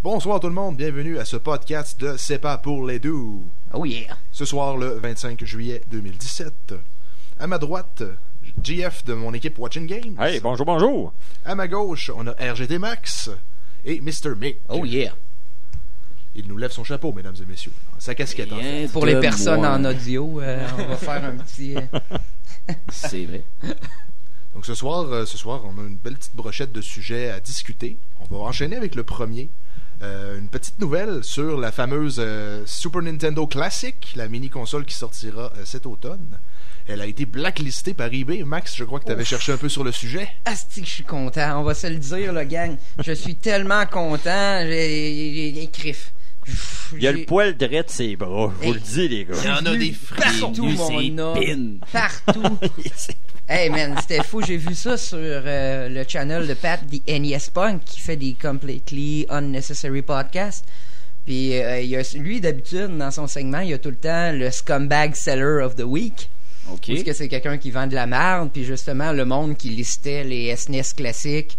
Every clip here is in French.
Bonsoir tout le monde, bienvenue à ce podcast de C'est pas pour les doux. Oh yeah! Ce soir, le 25 juillet 2017. À ma droite, GF de mon équipe Watching Games. Hey, bonjour! À ma gauche, on a RGT Max et Mr. Mick. Oh yeah! Il nous lève son chapeau, mesdames et messieurs. Sa casquette, en fait. Pour les personnes en audio, on va faire un petit... C'est vrai. Donc ce soir, on a une belle petite brochette de sujets à discuter. On va enchaîner avec le premier. Une petite nouvelle sur la fameuse Super Nintendo Classic, la mini-console qui sortira cet automne. Elle a été blacklistée par eBay. Max, je crois que tu avais cherché un peu sur le sujet. Asti que je suis content, on va se le dire, le gang. Je suis tellement content, j'ai écrit. Il y a le poil drette ses bras, je vous le dis, les gars. Il y en a des partout, mon homme. Partout. Hey man, c'était fou, j'ai vu ça sur le channel de Pat, The NES Punk, qui fait des Completely Unnecessary Podcasts. Puis lui, d'habitude, dans son segment, il y a tout le temps le Scumbag Seller of the Week. OK. Parce que c'est quelqu'un qui vend de la merde, puis justement, le monde qui listait les SNES classiques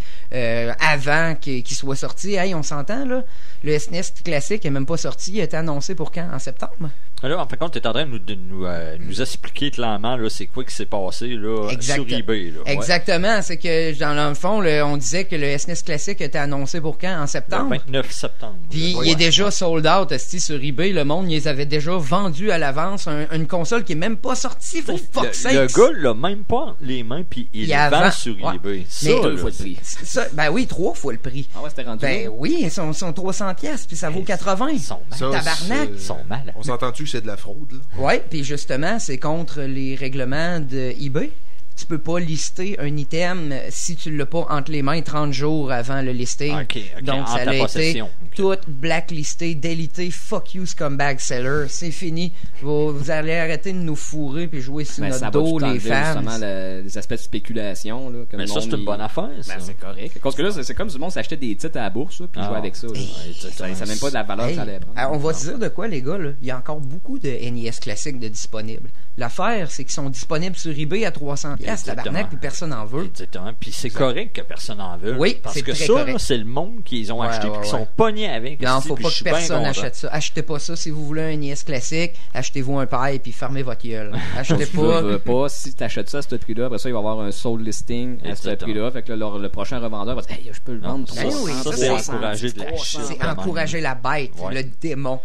avant qu'ils soient sortis. Hey, on s'entend, là? Le SNES classique n'est même pas sorti. Il a été annoncé pour quand? En septembre? Alors, en fin de compte, tu es en train de nous expliquer clairement là, c'est quoi qui s'est passé là, sur eBay. Là. Exactement. C'est que, dans le fond, on disait que le SNES classique était annoncé pour quand? En septembre? Le 29 septembre. Puis il est déjà sold out sur eBay. Le monde, ils les avait déjà vendus à l'avance. Une console qui n'est même pas sortie. Faut fuck sakes. Le gars l'a même pas entre les mains, puis il vend sur eBay. Ça, mais 2 fois le prix. Ben oui, 3 fois le prix. Ah ouais, c'était rendu. Ben oui, ils sont 300$, puis ça vaut 80$. Ils sont mal. Tabarnak. Ils sont mal. On s'entend-tu que c'est de la fraude, là? Oui, puis justement, c'est contre les règlements de eBay. Tu peux pas lister un item si tu l'as pas entre les mains 30 jours avant le listing. Okay, donc, ça a été tout blacklisté, délité. Fuck you, scumbag seller. C'est fini. Vous allez arrêter de nous fourrer puis jouer sur notre dos, les fans. Les aspects de spéculation. Là, mais ça, c'est une bonne affaire. Ça. Ben, c'est correct. Parce que là, c'est comme si le monde s'achetait des titres à la bourse puis jouait avec ça. Ça n'a même pas de la valeur que ça allait prendre. On va se dire de quoi, les gars. Là? Il y a encore beaucoup de NES classiques de disponibles. L'affaire, c'est qu'ils sont disponibles sur eBay à 300$. Tabarnak, puis personne n'en veut. Exactement. Puis c'est correct que personne n'en veut. Oui, parce c'est que très ça, correct. Là, c'est le monde qu'ils ont acheté et qui sont pognés avec. Non, faut pas que personne achète ça. Achetez pas ça. Si vous voulez un NES classique, achetez-vous un paille puis fermez votre gueule. Achetez pas. Si tu achètes ça à ce prix-là, après ça, il va y avoir un sold listing à ce prix-là. Fait que le prochain revendeur va dire hey, je peux le vendre. Ben oui, ça, c'est encourager de l'acheter. C'est encourager la bête, le démon.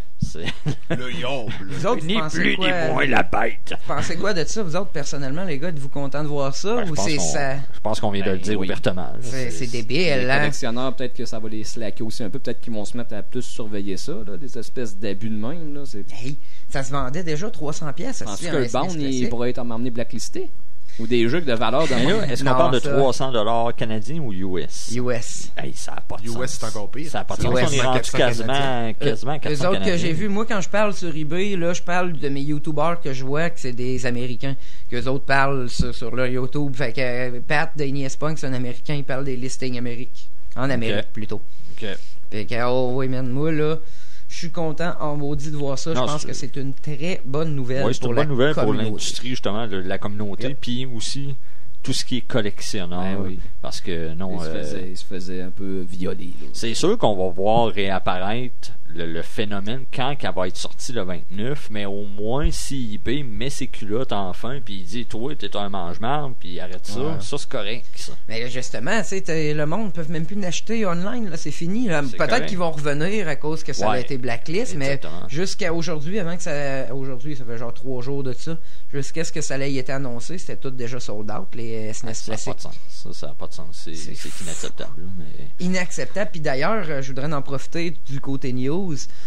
Le yomble. Vous autres, ni plus ni moins la bête. Vous pensez quoi de ça, vous autres, personnellement, les gars? Êtes-vous contents de voir ça? Ben, ou c'est ça? Je pense qu'on vient de le dire ouvertement. C'est débile, les hein? collectionneurs, peut-être que ça va les slacker aussi un peu. Peut-être qu'ils vont se mettre à plus surveiller ça, là, des espèces d'abus de même. Là, hey, ça se vendait déjà 300$. Penses-tu que le bond, il pourrait être emmené blacklisté? Ou des jeux de valeur de là, est-ce qu'on parle de 300$ canadiens ou US? US. Hey, ça n'a pas de sens. US, c'est encore pire. Ça n'a pas de sens. On est rendu quasiment 400 les autres que j'ai vus, moi, quand je parle sur eBay, là, je parle de mes YouTubers que je vois que c'est des Américains. Qu'eux autres parlent sur leur YouTube. Fait que Pat de NES Punk, c'est un Américain, il parle des listings Amérique. En Amérique, plutôt. OK. Fait que, oh oui, man, moi, là, je suis content en maudit de voir ça. Je pense que c'est une très bonne nouvelle. Oui, c'est une bonne nouvelle pour l'industrie, justement, de la communauté. Puis aussi, tout ce qui est collectionneur. Oui. Parce que, non... Il se faisait un peu violer. Là. C'est sûr qu'on va voir réapparaître le phénomène quand elle va être sortie le 29, mais au moins si eBay met ses culottes enfin puis il dit toi t'es un mange-marde puis arrête ça, ça c'est correct ça. Mais justement, le monde ne peut même plus l'acheter online, là, c'est fini. Là. C'est peut-être correct. Qu'ils vont revenir à cause que ça a été blacklist, exactement. Mais jusqu'à aujourd'hui, avant que ça. Aujourd'hui, ça fait genre 3 jours de ça, jusqu'à ce que ça ait été annoncé, c'était tout déjà sold out, les SNES classiques. Ça n'a pas de sens. Ça n'a pas de sens. C'est inacceptable. Mais... Inacceptable. Puis d'ailleurs, je voudrais en profiter du côté news.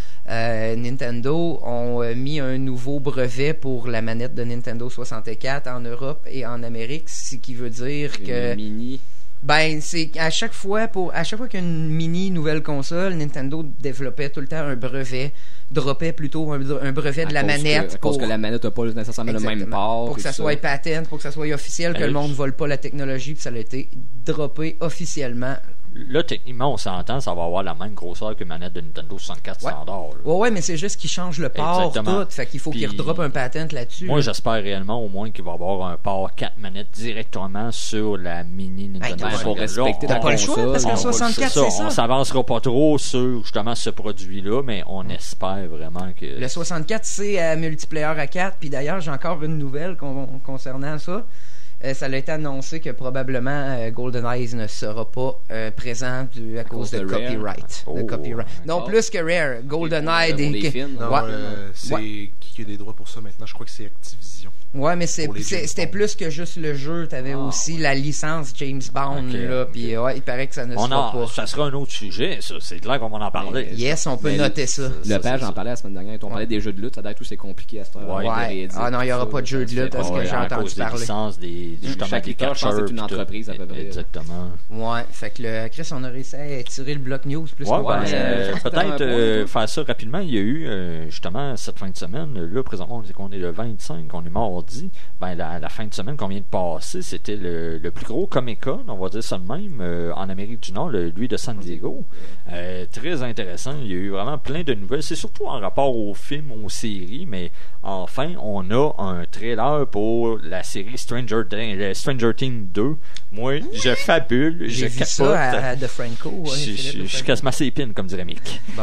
Nintendo ont mis un nouveau brevet pour la manette de Nintendo 64 en Europe et en Amérique, ce qui veut dire que mini. Ben, c'est à chaque fois qu'il y a une mini nouvelle console, Nintendo développait tout le temps un brevet, droppait plutôt un brevet de la manette. À cause que la manette n'a pas nécessairement le même port. Pour que ça soit patent, pour que ça soit officiel, que le monde ne vole pas la technologie, puis ça a été droppé officiellement là, techniquement, on s'entend, ça va avoir la même grosseur que une manette de Nintendo 64 standard. Ouais, mais c'est juste qu'ils changent le port, tout. Fait qu'il faut qu'ils redroppent un patent là-dessus. Moi, j'espère réellement au moins qu'il va y avoir un port 4 manettes directement sur la mini Nintendo. Pour respecter t'as pas le choix, parce que 64, c'est ça. On s'avancera pas trop sur justement ce produit-là, mais on espère vraiment que... Le 64, c'est multiplayer à 4, puis d'ailleurs, j'ai encore une nouvelle concernant ça. Ça a été annoncé que probablement GoldenEye ne sera pas présent à cause de copyright. Non, plus que Rare. GoldenEye... c'est qui a des droits pour ça maintenant? Je crois que c'est Activision. Ouais, mais c'était plus que juste le jeu. T'avais aussi la licence James Bond, là, puis il paraît que ça ne sera pas. Ça sera un autre sujet, ça. C'est clair qu'on va en parler. Yes, on peut noter ça. Le page, j'en parlais la semaine dernière. On parlait des jeux de lutte. Ça doit être tout c'est compliqué à cette heure. Ouais. Ah non, il n'y aura pas de jeu de lutte, parce que j'ai entendu parler. Chaque école, je pense que c'est une entreprise, à peu près. Exactement. Ouais, fait que Chris, on a réussi à tirer le bloc news plus qu'on peut-être faire ça rapidement. Il y a eu, justement, cette fin de semaine, là, présentement, on est le 25, on est mardi. La fin de semaine qu'on vient de passer, c'était le plus gros Comic-Con, on va dire ça de même, en Amérique du Nord, lui de San Diego. Très intéressant. Il y a eu vraiment plein de nouvelles. C'est surtout en rapport aux films, aux séries, mais enfin, on a un trailer pour la série Stranger Things 2. Moi, je fabule, j'ai vu ça à The Franco. Je suis quasiment assez épine, comme dirait Mick. Bon.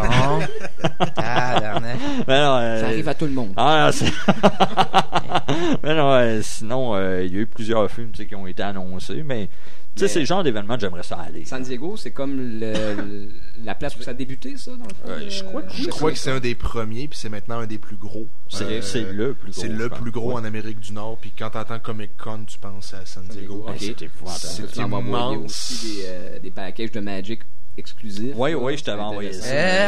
Ça arrive à tout le monde. Mais non, sinon, il y a eu plusieurs films qui ont été annoncés, mais c'est le genre d'événement que j'aimerais ça aller. San Diego, c'est comme la place où ça a débuté, ça, dans le fond? Je crois que c'est un des premiers, puis c'est maintenant un des plus gros. C'est le plus gros. C'est le plus gros en Amérique du Nord, puis quand t'entends Comic-Con, tu penses à San Diego. C'est épouvantable. C'est immense. Il y a aussi des packages de Magic exclusif. Oui, je t'avais envoyé ça.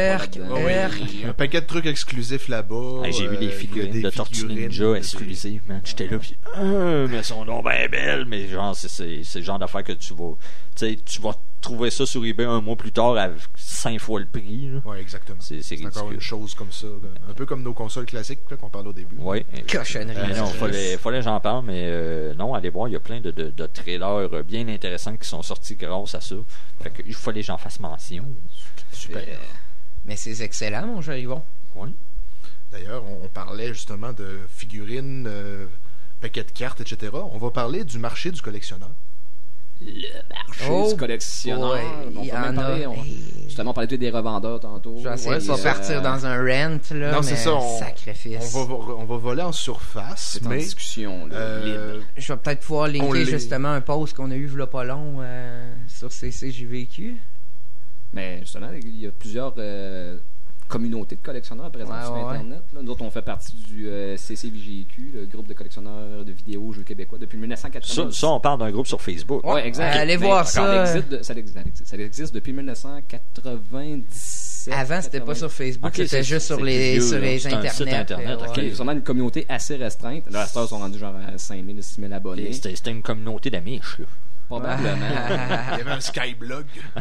Un paquet de trucs exclusifs là-bas. J'ai vu des figurines de Tortue Ninja exclusives, man. J'étais là, puis mais son nom bien belle, mais genre, c'est le genre d'affaire que tu vas trouver ça sur eBay un mois plus tard à 5 fois le prix. Oui, exactement. C'est encore une chose comme ça. Un peu comme nos consoles classiques là, qu'on parlait au début. Oui. Cochonnerie. Non, fallait que j'en parle, mais non, allez voir, il y a plein de trailers bien intéressants qui sont sortis grâce à ça. Fait que il fallait que j'en fasse mention. Super. Mais c'est excellent, mon cher Yvon. Oui. D'ailleurs, on parlait justement de figurines, paquets de cartes, etc. On va parler du marché du collectionneur. Le marché du collectionneur. Justement, on parlait des revendeurs tantôt. Ça va partir dans un rent, là. Non, c'est ça. Sacrifice. On va voler en surface. C'est en discussion, là, libre. Je vais peut-être pouvoir linker justement un post qu'on a eu il y a pas long sur CCJVQ. Mais justement, il y a plusieurs communautés de collectionneurs présentes sur Internet. Là. Nous autres, on fait partie du CCVGQ, le groupe de collectionneurs de vidéos jeux québécois, depuis 1990. Ça, on parle d'un groupe sur Facebook. Oui, exact. Allez voir ça. Ça existe depuis 1997. Avant, c'était pas sur Facebook, c'était juste sur les Internet. C'est vraiment une communauté assez restreinte. Là, à cette heure, ils sont rendus genre à 5000, 6000 abonnés. C'était une communauté d'amiches, là. Probablement. Il y avait un Skyblog.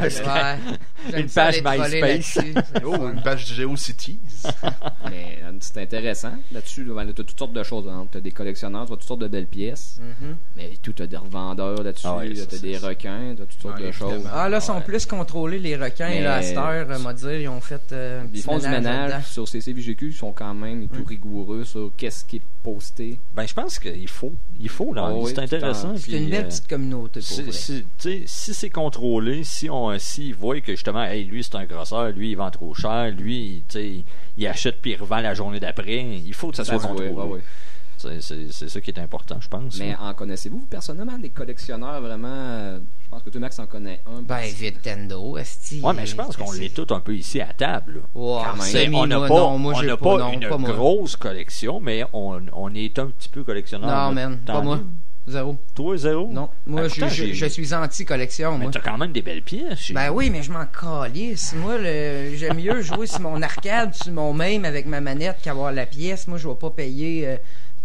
Une page MySpace. Une page GeoCities. Mais c'est intéressant. Là-dessus, tu as toutes sortes de choses. Tu as des collectionneurs, tu as toutes sortes de belles pièces. Mais tu as des revendeurs là-dessus. Tu as des requins, tu as toutes sortes de choses. Là, ils sont plus contrôlés, les requins. Là, à cette heure, m'a dire, ils ont fait ils font du ménage sur CCVGQ. Ils sont quand même tout rigoureux sur qu'est-ce qui est posté. Je pense qu'il faut. C'est intéressant. C'est une belle petite communauté. Si c'est contrôlé, s'ils voient que justement, lui c'est un grosseur, lui il vend trop cher, lui il achète puis il revend la journée d'après, il faut que ça soit contrôlé. C'est ça qui est important, je pense. Mais en connaissez-vous personnellement des collectionneurs vraiment? Je pense que tout Max en connaît un. Nintendo, esti. Ouais, mais je pense qu'on l'est tous un peu ici à table. On n'a pas une grosse collection, mais on est un petit peu collectionneur. Non, man, pas moi. Zéro. Toi, zéro? Non. Moi, je suis anti-collection. Mais t'as quand même des belles pièces. Oui, mais je m'en calisse. Moi, j'aime mieux jouer sur mon arcade, sur mon même avec ma manette qu'avoir la pièce. Moi, je vais pas payer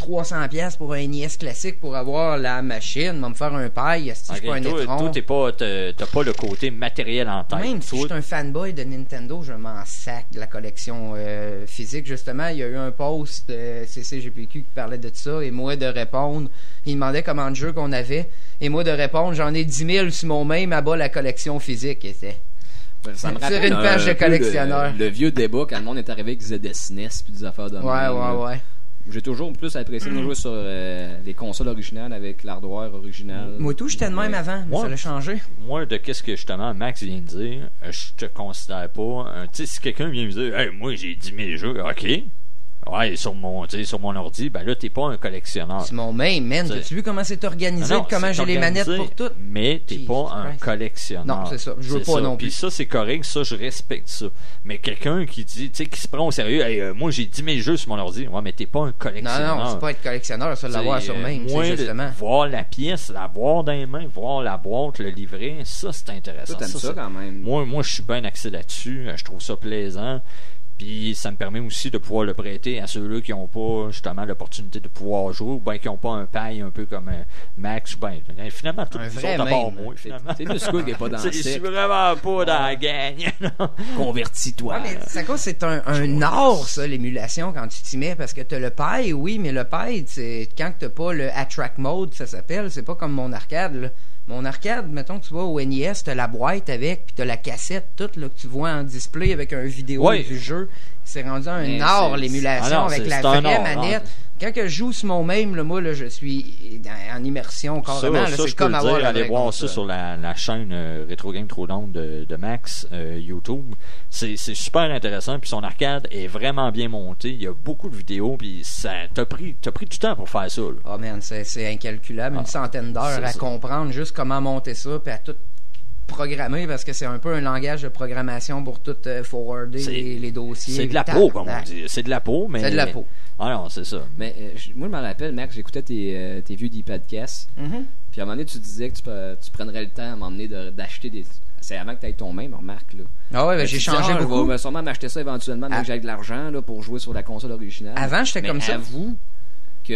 300$ pour un NES classique pour avoir la machine, va me faire un paille, si je suis pas un étron. Toi, t'as pas le côté matériel en tête. Même si je suis un fanboy de Nintendo, je m'en sac de la collection physique. Justement, il y a eu un post CCGPQ qui parlait de ça, et moi de répondre, il demandait comment de jeux qu'on avait, et moi de répondre, j'en ai 10 000 sur mon mail, à bas la collection physique, et c'est... Ça me rappelle une page de collectionneur. Le vieux débat quand le monde est arrivé avec des SNES puis des affaires de même. Ouais. J'ai toujours plus apprécié de jouer sur les consoles originales avec l'hardware original. Moi tout, j'étais de même avant, mais ça l'a changé. Moi, de qu'est-ce que justement Max vient de dire, je te considère pas... tu sais, si quelqu'un vient me dire « Hey, moi j'ai 10 000 jeux », ok. Ouais, sur mon ordi, ben là, t'es pas un collectionneur. C'est mon main, man. T'as-tu vu comment c'est organisé, comment j'ai les manettes pour tout? Mais t'es pas un collectionneur. Non, c'est ça. Je veux pas non plus. Puis ça, c'est correct. Ça, je respecte ça. Mais quelqu'un qui dit, tu sais, qui se prend au sérieux, hey, moi, j'ai 10 000 jeux sur mon ordi. Ouais, mais t'es pas un collectionneur. Non, c'est pas être collectionneur, ça, l'avoir sur main. Moi, justement. Voir la pièce, la voir dans les mains, voir la boîte, le livret, ça, c'est intéressant. Toi, t'aimes ça quand même. Moi, je suis bien axé là-dessus. Je trouve ça plaisant. Puis ça me permet aussi de pouvoir le prêter à ceux-là qui n'ont pas justement l'opportunité de pouvoir jouer, ou bien qui n'ont pas un paille un peu comme Max. Ben, finalement, tout le monde d'abord moi. Finalement. C'est le score qui n'est pas dans le Je suis vraiment pas dans la gang. Convertis-toi. Ouais, mais c'est un art, ça, l'émulation, quand tu t'y mets, parce que t'as le paille, oui, mais le paille, c'est quand t'as pas le Attract Mode, ça s'appelle, c'est pas comme mon arcade, là. Mon arcade, mettons que tu vas au NES, t'as la boîte avec, puis t'as la cassette, toute là, que tu vois en display avec un vidéo du jeu. C'est rendu un art, l'émulation, avec la vraie manette. Quand que je joue sur mon même, là, moi, là, je suis en immersion carrément. Ça, c'est comme avoir aller voir ça sur la chaîne Retro Game Trop Long de Max YouTube. C'est super intéressant. Puis son arcade est vraiment bien monté. Il y a beaucoup de vidéos. Puis t'as pris du temps pour faire ça. Oh man, c'est incalculable. Une centaine d'heures à comprendre juste comment monter ça. Puis à tout programmer, parce que c'est un peu un langage de programmation pour tout forwarder les dossiers. C'est de la peau, comme on dit. C'est de la peau, mais... C'est de la peau. Ah non, c'est ça. Mais moi, je me rappelle, Max, j'écoutais tes vieux podcasts. Puis à un moment donné, tu disais que tu prendrais le temps à m'emmener d'acheter des... C'est avant que tu aies ton même, remarque, là. Ah ouais, j'ai changé beaucoup. Je vais sûrement m'acheter ça éventuellement, mais que j'ai de l'argent là, pour jouer sur la console originale. Avant, j'étais comme ça. Avoue que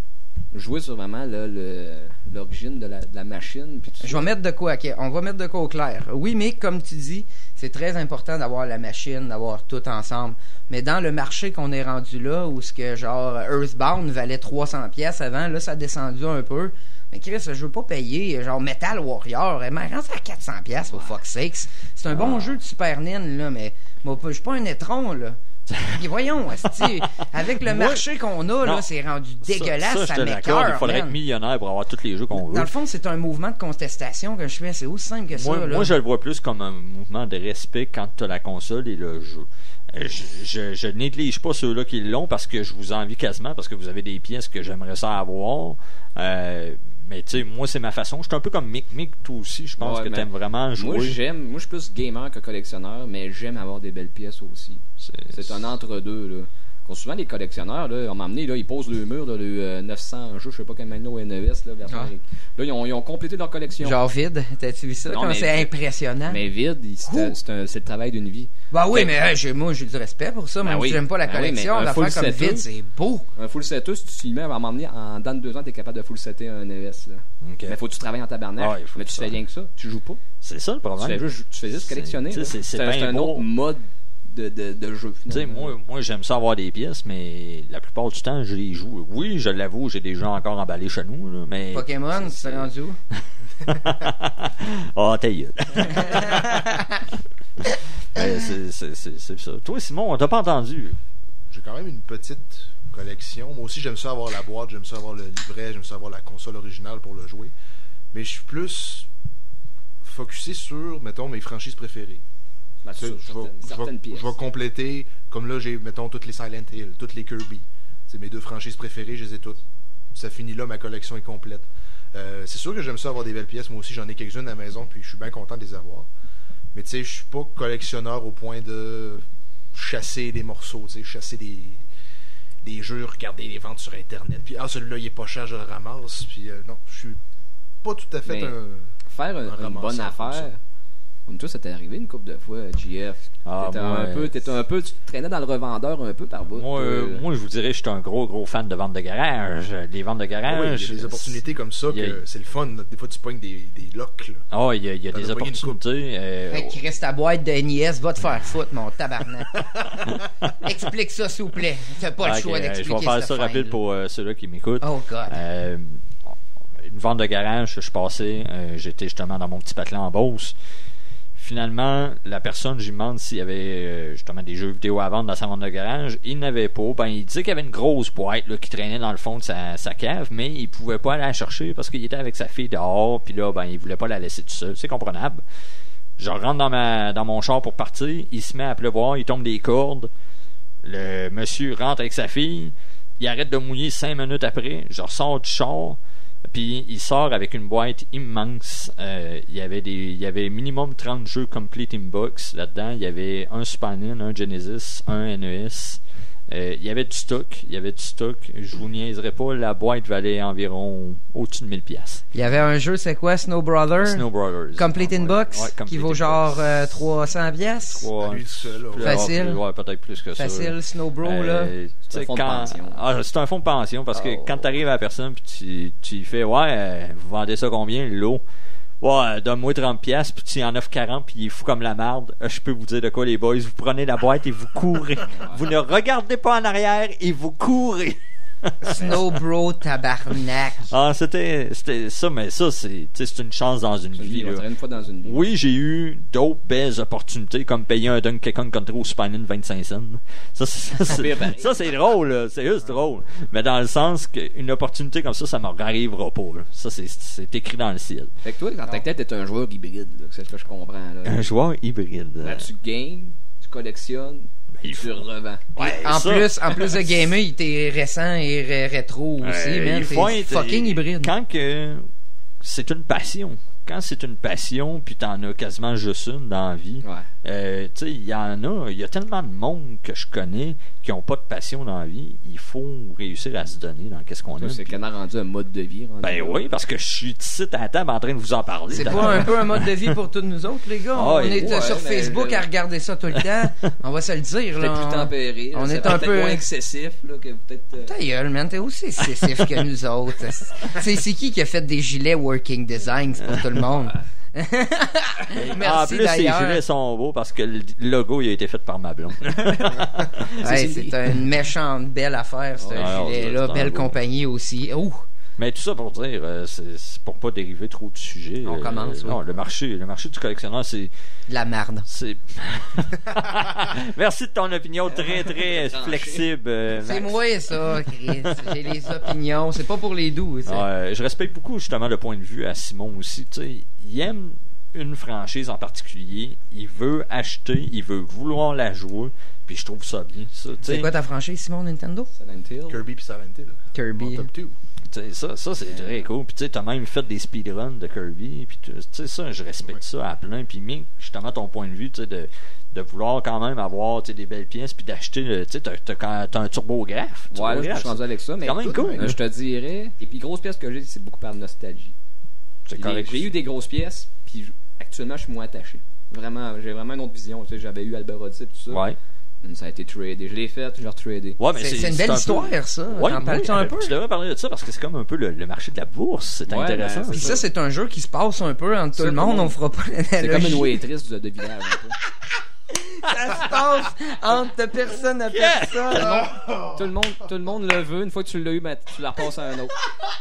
jouer sur vraiment l'origine de la machine. Puis je vais mettre de quoi, ok, on va mettre de quoi au clair. Oui, mais comme tu dis, c'est très important d'avoir la machine, d'avoir tout ensemble. Mais dans le marché qu'on est rendu là, où ce que genre Earthbound valait 300$ avant, là ça a descendu un peu. Mais Chris, je veux pas payer genre Metal Warrior, mais rendu à 400$ pour fuck's sakes. C'est un bon jeu de Super Nintendo, là, mais moi, je suis pas un étron, là. Et voyons, avec le marché qu'on a, là, c'est rendu dégueulasse, ça m'écoeure. Il faudrait être millionnaire pour avoir tous les jeux qu'on veut. Dans le fond, c'est un mouvement de contestation que je fais. C'est aussi simple que ça. Moi, je le vois plus comme un mouvement de respect quand tu as la console et le jeu. Je néglige pas ceux-là qui l'ont parce que je vous envie quasiment, parce que vous avez des pièces que j'aimerais ça avoir. Mais tu sais, moi, c'est ma façon. Je suis un peu comme Mick, toi aussi. Je pense que t'aimes vraiment jouer. Moi, je suis plus gamer que collectionneur, mais j'aime avoir des belles pièces aussi. C'est un entre-deux, là. Souvent, les collectionneurs, là, on m'a amené, là, ils posent le mur, là, le 900 jeux, je sais pas quel maintenant, NES, là, version là, ils ont complété leur collection. Genre vide, t'as-tu vu ça? C'est impressionnant. Mais vide, c'est le travail d'une vie. Bah oui, mais moi, j'ai du respect pour ça. Même si j'aime pas la collection, l'affaire comme vide, c'est beau. Un full setter, si tu y mets, à m'emmener, en dans 2 ans, t'es capable de full setter un NES, là. Mais faut que tu travailles en tabarnak. Mais tu fais rien que ça. Tu joues pas. C'est ça le problème. Tu fais juste collectionner. C'est un autre mode de jeu. Tu sais, moi j'aime ça avoir des pièces, mais la plupart du temps je les joue. Oui, je l'avoue, j'ai des jeux encore emballés chez nous, là, mais Pokémon, tu t'es rendu où? Oh, ta gueule. C'est ça. Toi, Simon, on t'a pas entendu. J'ai quand même une petite collection. Moi aussi, j'aime ça avoir la boîte, j'aime ça avoir le livret, j'aime ça avoir la console originale pour le jouer. Mais je suis plus focusé sur, mettons, mes franchises préférées. Je vais compléter, comme là, j'ai, mettons, toutes les Silent Hill, toutes les Kirby. C'est mes 2 franchises préférées, je les ai toutes. Ça finit là, ma collection est complète. C'est sûr que j'aime ça avoir des belles pièces. Moi aussi, j'en ai quelques-unes à la maison, puis je suis bien content de les avoir. Mais tu sais, je suis pas collectionneur au point de chasser des morceaux, tu sais, chasser des jeux, regarder les ventes sur Internet. Puis, celui-là, il est pas cher, je le ramasse. Puis, non, je suis pas tout à fait faire une bonne affaire. Comme toi, ça t'est arrivé une couple de fois, JF. T'étais un peu, tu traînais dans le revendeur un peu par bout. Moi, je vous dirais, je suis un gros fan de ventes de garage. Les ventes de garage. Il y a des opportunités comme ça que c'est le fun. Des fois, tu pognes des locks. Il y a des opportunités. Fait qu'il reste ta boîte de NES, va te faire foutre, mon tabarnak. Explique ça, s'il vous plaît. Fais pas le choix d'expliquer ça. Je vais faire ça rapide pour ceux-là qui m'écoutent. Oh, God. Une vente de garage, je passais. J'étais justement dans mon petit patelin en Beauce. Finalement, la personne, je lui demande s'il y avait justement des jeux vidéo à vendre dans sa vente de garage. Il n'avait pas. Il disait qu'il y avait une grosse boîte là, qui traînait dans le fond de sa cave, mais il pouvait pas aller la chercher parce qu'il était avec sa fille dehors, puis là, il voulait pas la laisser tout seul. C'est comprenable. Je rentre dans mon char pour partir, il se met à pleuvoir, il tombe des cordes. Le monsieur rentre avec sa fille, il arrête de mouiller 5 minutes après. Je ressors du char. Puis il sort avec une boîte immense. Il y avait minimum 30 jeux complete in box là-dedans. Il y avait un Super Nintendo, un Genesis, un NES. Il y avait du stock. Je vous niaiserai pas, la boîte valait environ au-dessus de 1000$. Il y avait un jeu, c'est quoi, Snow Brothers? Complete in box, qui vaut genre 300$. Lui seul, facile. Peut-être plus que ça. Facile, Snow Bro, là. C'est un fonds de pension. C'est un fonds de pension parce que quand tu arrives à la personne puis tu fais vous vendez ça combien, l'eau? Donne-moi 30$, puis tu en offres 40$, puis il est fou comme la marde. Je peux vous dire de quoi, les boys. Vous prenez la boîte et vous courez. Vous ne regardez pas en arrière et vous courez. Snow Bro tabarnak. C'était ça, mais ça, c'est une chance dans une vie. Une fois dans une vie. Oui, j'ai eu d'autres belles opportunités, comme payer un Donkey Kong Country au Super Nintendo 25 cents. Ça, c'est drôle, là. C'est juste drôle. Mais dans le sens qu'une opportunité comme ça m'arrivera pas. Là. Ça, c'est écrit dans le ciel. Fait que toi, dans ta tête, t'es un joueur hybride. Là, c'est ce que je comprends. Là. Un joueur hybride. Là, tu games, tu collectionnes. Tu le revends. En plus de gamer, il était récent et rétro aussi, man. C'est fucking hybride. Quand c'est une passion. Quand c'est une passion, puis t'en as quasiment juste une dans la vie, il y a tellement de monde que je connais qui n'ont pas de passion dans la vie. Il faut réussir à se donner dans qu'est-ce qu'on a. C'est qu'on a rendu un mode de vie. Oui, parce que je suis ici à la table en train de vous en parler. C'est pas un peu un mode de vie pour tous nous autres, les gars? On est sur Facebook à regarder ça tout le temps. On va se le dire. Peut-être plus tempéré. On est un peu moins excessif. Là, que peut-être, Ta gueule, man, t'es aussi excessif que nous autres. C'est qui a fait des gilets Working Designs pour tout le monde? En plus, ces gilets sont beaux parce que le logo il a été fait par ma blonde. C'est une méchante belle affaire, ce gilet-là. Belle compagnie aussi. Mais tout ça pour dire, c'est pour pas dériver trop du sujet. On commence. Non, le marché du collectionneur, c'est de la merde. Merci de ton opinion très très flexible. C'est moi ça, Chris. J'ai les opinions. C'est pas pour les doux. Je respecte beaucoup justement le point de vue à Simon aussi. Tu sais, il aime une franchise en particulier. Il veut acheter, il veut vouloir la jouer. Puis je trouve ça bien. C'est quoi ta franchise, Simon, Nintendo? Kirby puis Silent Hill. Kirby. Top 2. Ça c'est très cool. Puis tu as même fait des speedruns de Kirby. Puis ça, je respecte ça à plein. Puis justement ton point de vue, de vouloir quand même avoir des belles pièces puis d'acheter, t'as un turbographe. Ouais, je suis rendu avec ça. Mais c'est quand même cool. Je te dirais. Et puis grosses pièces que j'ai, c'est beaucoup par nostalgie. J'ai eu des grosses pièces. Puis actuellement, je suis moins attaché. Vraiment, j'ai vraiment une autre vision. J'avais eu Albert Odyssey et tout ça. Ouais. Ça a été tradé. Je l'ai fait, je l'ai retradé. Ouais, mais c'est une belle histoire, ça. T'en parles-tu un peu? Tu devrais parler de ça parce que c'est comme un peu le marché de la bourse. C'est intéressant. Puis ça, c'est un jeu qui se passe un peu entre tout le monde. On fera pas l'analogie. C'est comme une waitress de village. Ça se passe entre de personne à personne. Tout le monde le veut. Une fois que tu l'as eu, tu la repasses à un autre.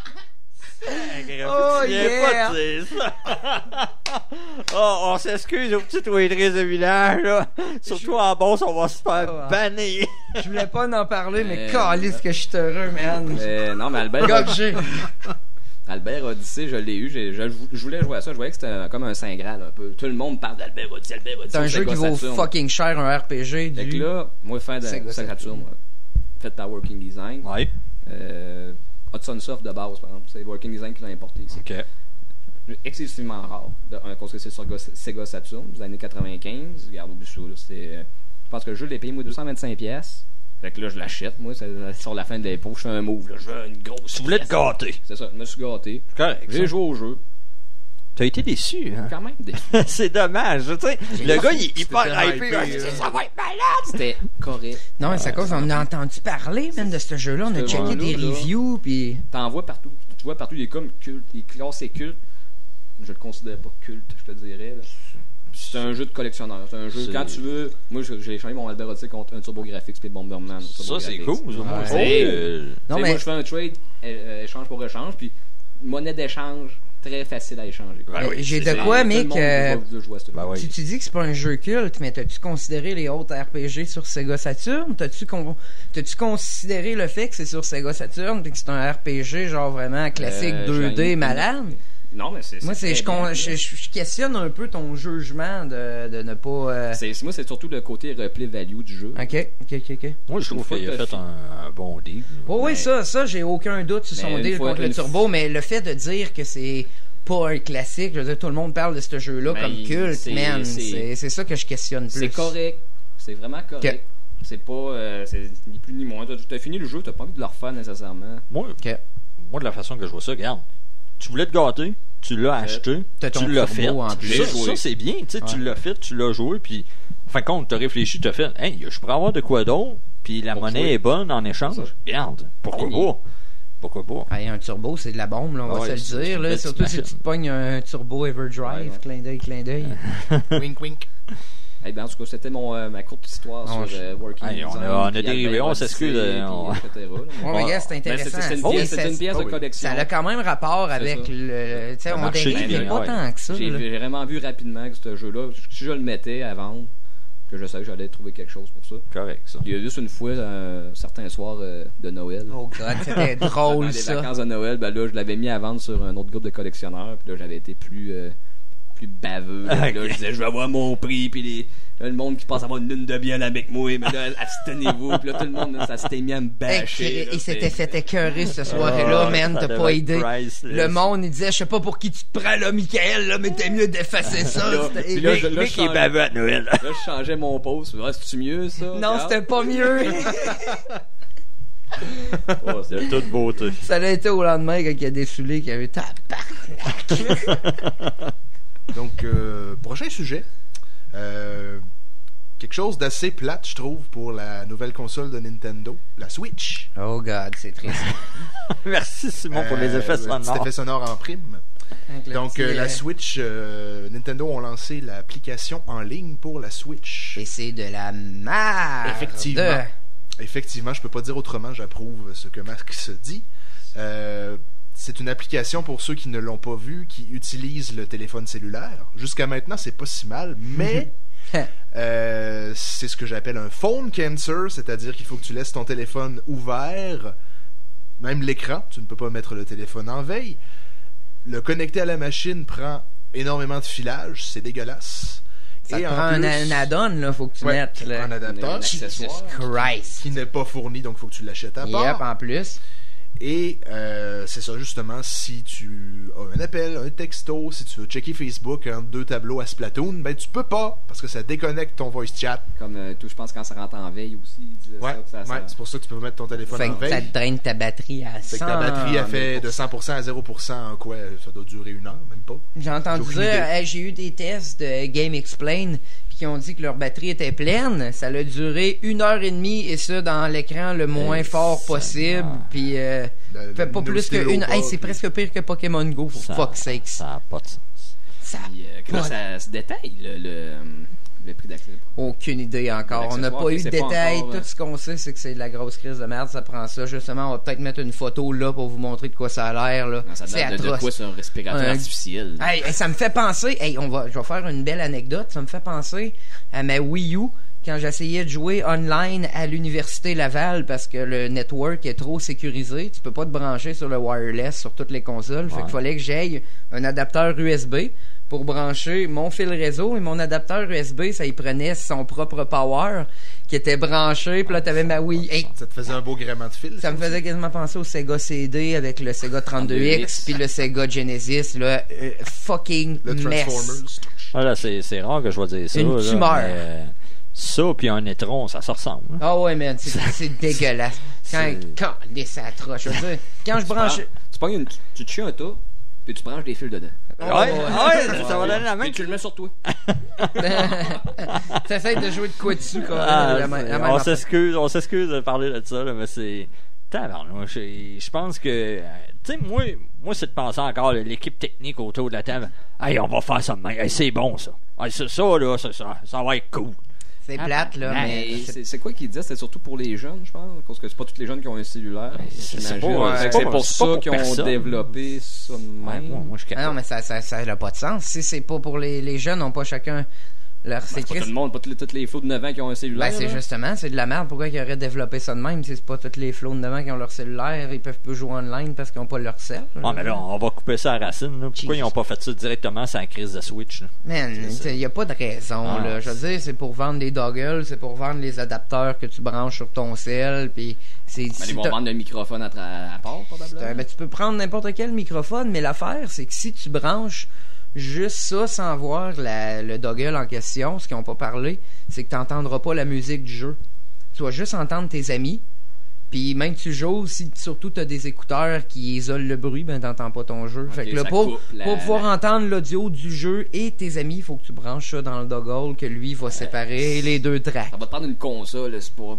Oh yeah! Pas dire ça. On s'excuse aux petites waitress de village là. Surtout en Beauce, on va se faire bannir. Je voulais pas en parler, mais calisse que je suis heureux, man. Non, mais Albert Odyssey, je l'ai eu. Je voulais jouer à ça. Je voyais que c'était comme un Saint Graal un peu. Tout le monde parle d'Albert Odyssey. C'est un jeu qui vaut fucking cher, un RPG. Fait que là, moi, fan de Saturn, fait par Working Design. Ouais. Hudson Soft de base, par exemple. C'est Working Design qui l'a importé ici. OK. Excessivement rare. Parce que c'est sur Sega Saturn, des années 95. Regarde, au Bissou, là. Je pense que le jeu, je l'ai payé, moi, 225$. Fait que là, je l'achète, moi, sur la fin de l'impôt, je fais un move, là. Je veux une grosse. Tu voulais te gâter. C'est ça, je me suis gâté. Correct. J'ai joué au jeu. T'as été déçu, hein? Quand même déçu. C'est dommage, tu sais. Le gars, il est hyper hypé. Ça va être malade! C'était correct. Non, mais c'est à cause qu'on a entendu parler, même, de ce jeu-là. On a checké des reviews, puis... T'en vois partout. Tu vois partout, il est comme culte. Il est classé culte. Je le considère pas culte, je te dirais. Là. C'est un jeu de collectionneur. C'est un jeu, quand tu veux... Moi, j'ai échangé mon Albert Odyssey contre un TurboGrafx puis Bomberman. Ça, c'est cool. Non, mais... Moi, je fais un trade, échange pour échange, puis monnaie d'échange, très facile à échanger. Ben oui, j'ai de quoi, mec. Tu dis que c'est pas un jeu culte, mais t'as-tu considéré les autres RPG sur Sega Saturn? T'as-tu considéré le fait que c'est sur Sega Saturn et que c'est un RPG genre vraiment classique 2D malade? Non, mais c'est moi, je questionne un peu ton jugement de ne pas... Moi, c'est surtout le côté replay value du jeu. OK. Moi, je trouve qu'il a fait un bon deal. Oui, ça, j'ai aucun doute sur son deal contre le Turbo, mais le fait de dire que c'est pas un classique, je veux dire, tout le monde parle de ce jeu-là comme culte, man. C'est ça que je questionne plus. C'est correct. C'est vraiment correct. C'est pas... c'est ni plus ni moins. T'as fini le jeu, t'as pas envie de le refaire nécessairement. Moi, de la façon que je vois ça, regarde. Tu voulais te gâter, tu l'as acheté, tu l'as fait. Ça, c'est bien, tu sais, tu l'as fait, tu l'as joué, puis en fin de compte, tu as réfléchi, tu as fait, hey, je pourrais avoir de quoi d'autre, puis la monnaie est bonne en échange. Regarde, pourquoi pas? Hey, un turbo, c'est de la bombe, là, on va se le dire, là, surtout si tu te pognes un turbo Everdrive, clin d'œil. Wink, wink. Eh bien, en tout cas, c'était ma courte histoire sur Working Design. On a dérivé, on s'excuse. Mais gars, c'est intéressant. C'est une pièce de collection. Ça a quand même rapport avec le... Tu sais, on dérive pas tant que ça. J'ai vraiment vu rapidement que ce jeu-là, si je le mettais à vendre, que je savais que j'allais trouver quelque chose pour ça. Correct, ça. Il y a juste une fois, certains soirs de Noël. Oh God, c'était drôle, ça. Dans les vacances de Noël, ben là, je l'avais mis à vendre sur un autre groupe de collectionneurs, puis là, j'avais été plus baveux. Là, je disais, je vais avoir mon prix, puis le monde qui pense avoir une lune de miel avec moi, mais là, abstenez-vous, puis là, tout le monde, ça s'était mis à me bâcher. Il s'était fait écœurer cette soirée-là, man, t'as pas idée. Le monde, il disait, je sais pas pour qui tu te prends, là, Michael, là, mais t'es mieux d'effacer ça. Puis là, qui est baveux à Noël. Là, je changeais mon post. C'est-tu mieux, ça? Non, c'était pas mieux. C'est toute beauté. Ça a été au lendemain quand il y a des souliers qui avaient tabarnak. Donc, prochain sujet. Quelque chose d'assez plate, je trouve, pour la nouvelle console de Nintendo, la Switch. Oh God, c'est triste. Merci Simon pour les effets sonores. Petit effet sonore en prime. Donc, la Switch, Nintendo ont lancé l'application en ligne pour la Switch. Et c'est de la merde. Effectivement, je peux pas dire autrement, j'approuve ce que Max dit. C'est une application pour ceux qui ne l'ont pas vu, qui utilisent le téléphone cellulaire. Jusqu'à maintenant, c'est pas si mal, mais c'est ce que j'appelle un phone cancer, c'est-à-dire qu'il faut que tu laisses ton téléphone ouvert, même l'écran, tu ne peux pas mettre le téléphone en veille. Le connecter à la machine prend énormément de filage, c'est dégueulasse. Ça te prend un add-on, là, faut que tu mettes. Un adapteur qui n'est pas fourni, donc faut que tu l'achètes à part. Yep, en plus. Et c'est ça, justement, si tu as un appel, un texto, si tu veux checker Facebook entre deux tableaux à Splatoon, ben tu peux pas, parce que ça déconnecte ton voice chat. Comme tout, je pense, quand ça rentre en veille aussi. C'est pour ça que tu peux mettre ton téléphone en veille. Ça te draine ta batterie à 100%. Fait que ta batterie a fait de 100% à 0% en quoi? Ça doit durer 1 heure, même pas. J'ai entendu dire, j'ai eu des tests de Game Explain qui ont dit que leur batterie était pleine. Ça a duré 1h30 et ça dans l'écran le moins fort possible. Puis fait pas plus que une. Hey, c'est presque pire que Pokémon Go. For fuck's sake. Ça n'a pas de sens. Comment ça se détaille le prix d'accès? Aucune idée encore. On n'a pas eu de détails. Tout ce qu'on sait, c'est que c'est de la grosse crise de merde. Ça prend ça. Justement, on va peut-être mettre une photo là pour vous montrer de quoi ça a l'air. Là. Non, ça c'est atroce. De quoi c'est un respirateur artificiel? Hey, ça me fait penser. Hey, je vais faire une belle anecdote. Ça me fait penser à ma Wii U. Quand j'essayais de jouer online à l'université Laval parce que le network est trop sécurisé, tu peux pas te brancher sur le wireless sur toutes les consoles. Fait qu'il fallait que j'aille un adapteur USB pour brancher mon fil réseau, et mon adapteur USB, ça y prenait son propre power qui était branché, puis là t'avais ma Wii. Hey, ça te faisait un beau gréement de fil. Ça me faisait quasiment penser au Sega CD avec le Sega 32X puis le Sega Genesis, là, fucking le mess. Transformers. Voilà, c'est rare que je vais dire ça. Une tumeur. Ça puis un étron, ça se ressemble. Ah ouais, man, c'est dégueulasse. Quand ça atroce, je veux dire, quand je branche... Tu te chies un tas, puis tu branches des fils dedans. Ça va donner la main. Puis tu le mets sur toi. T'essayes de jouer de quoi dessus, quand même. On s'excuse de parler de ça, là, mais c'est... Tabarnouche, je pense que... Tu sais, moi, c'est de penser encore l'équipe technique autour de la table. Hey, on va faire ça demain. Hey, c'est bon, ça. Hey, ça va être cool. C'est plate, là, mais... C'est quoi qu'il disait? C'était surtout pour les jeunes, je pense. Parce que c'est pas tous les jeunes qui ont un cellulaire. C'est pour ça qu'ils ont développé ça de même. Non, mais ça n'a pas de sens. Si c'est pas pour les jeunes, n'ont pas chacun... C'est pas tout le monde, pas tous les flots de 9 ans qui ont un cellulaire. Ben, c'est justement, c'est de la merde. Pourquoi ils auraient développé ça de même si c'est pas tous les flots de 9 ans qui ont leur cellulaire, ils peuvent pas jouer online parce qu'ils ont pas leur cell. Mais là, on va couper ça à la racine. Là. Pourquoi ils ont pas fait ça directement sur la crise de Switch? Là? Man, il y a pas de raison. Là. Je veux dire, c'est pour vendre des doggles, c'est pour vendre les adapteurs que tu branches sur ton cell, puis ils vont vendre un microphone à part, probablement. Ben, tu peux prendre n'importe quel microphone, mais l'affaire, c'est que si tu branches juste ça sans voir le doggle en question, ce qu'ils n'ont pas parlé, c'est que tu n'entendras pas la musique du jeu. Tu vas juste entendre tes amis. Puis même que tu joues, si surtout tu as des écouteurs qui isolent le bruit, ben t'entends pas ton jeu. Okay, fait que là, pour pouvoir entendre l'audio du jeu et tes amis, il faut que tu branches ça dans le doggle, que lui va séparer les deux tracks. Ça va te prendre une console, c'est pour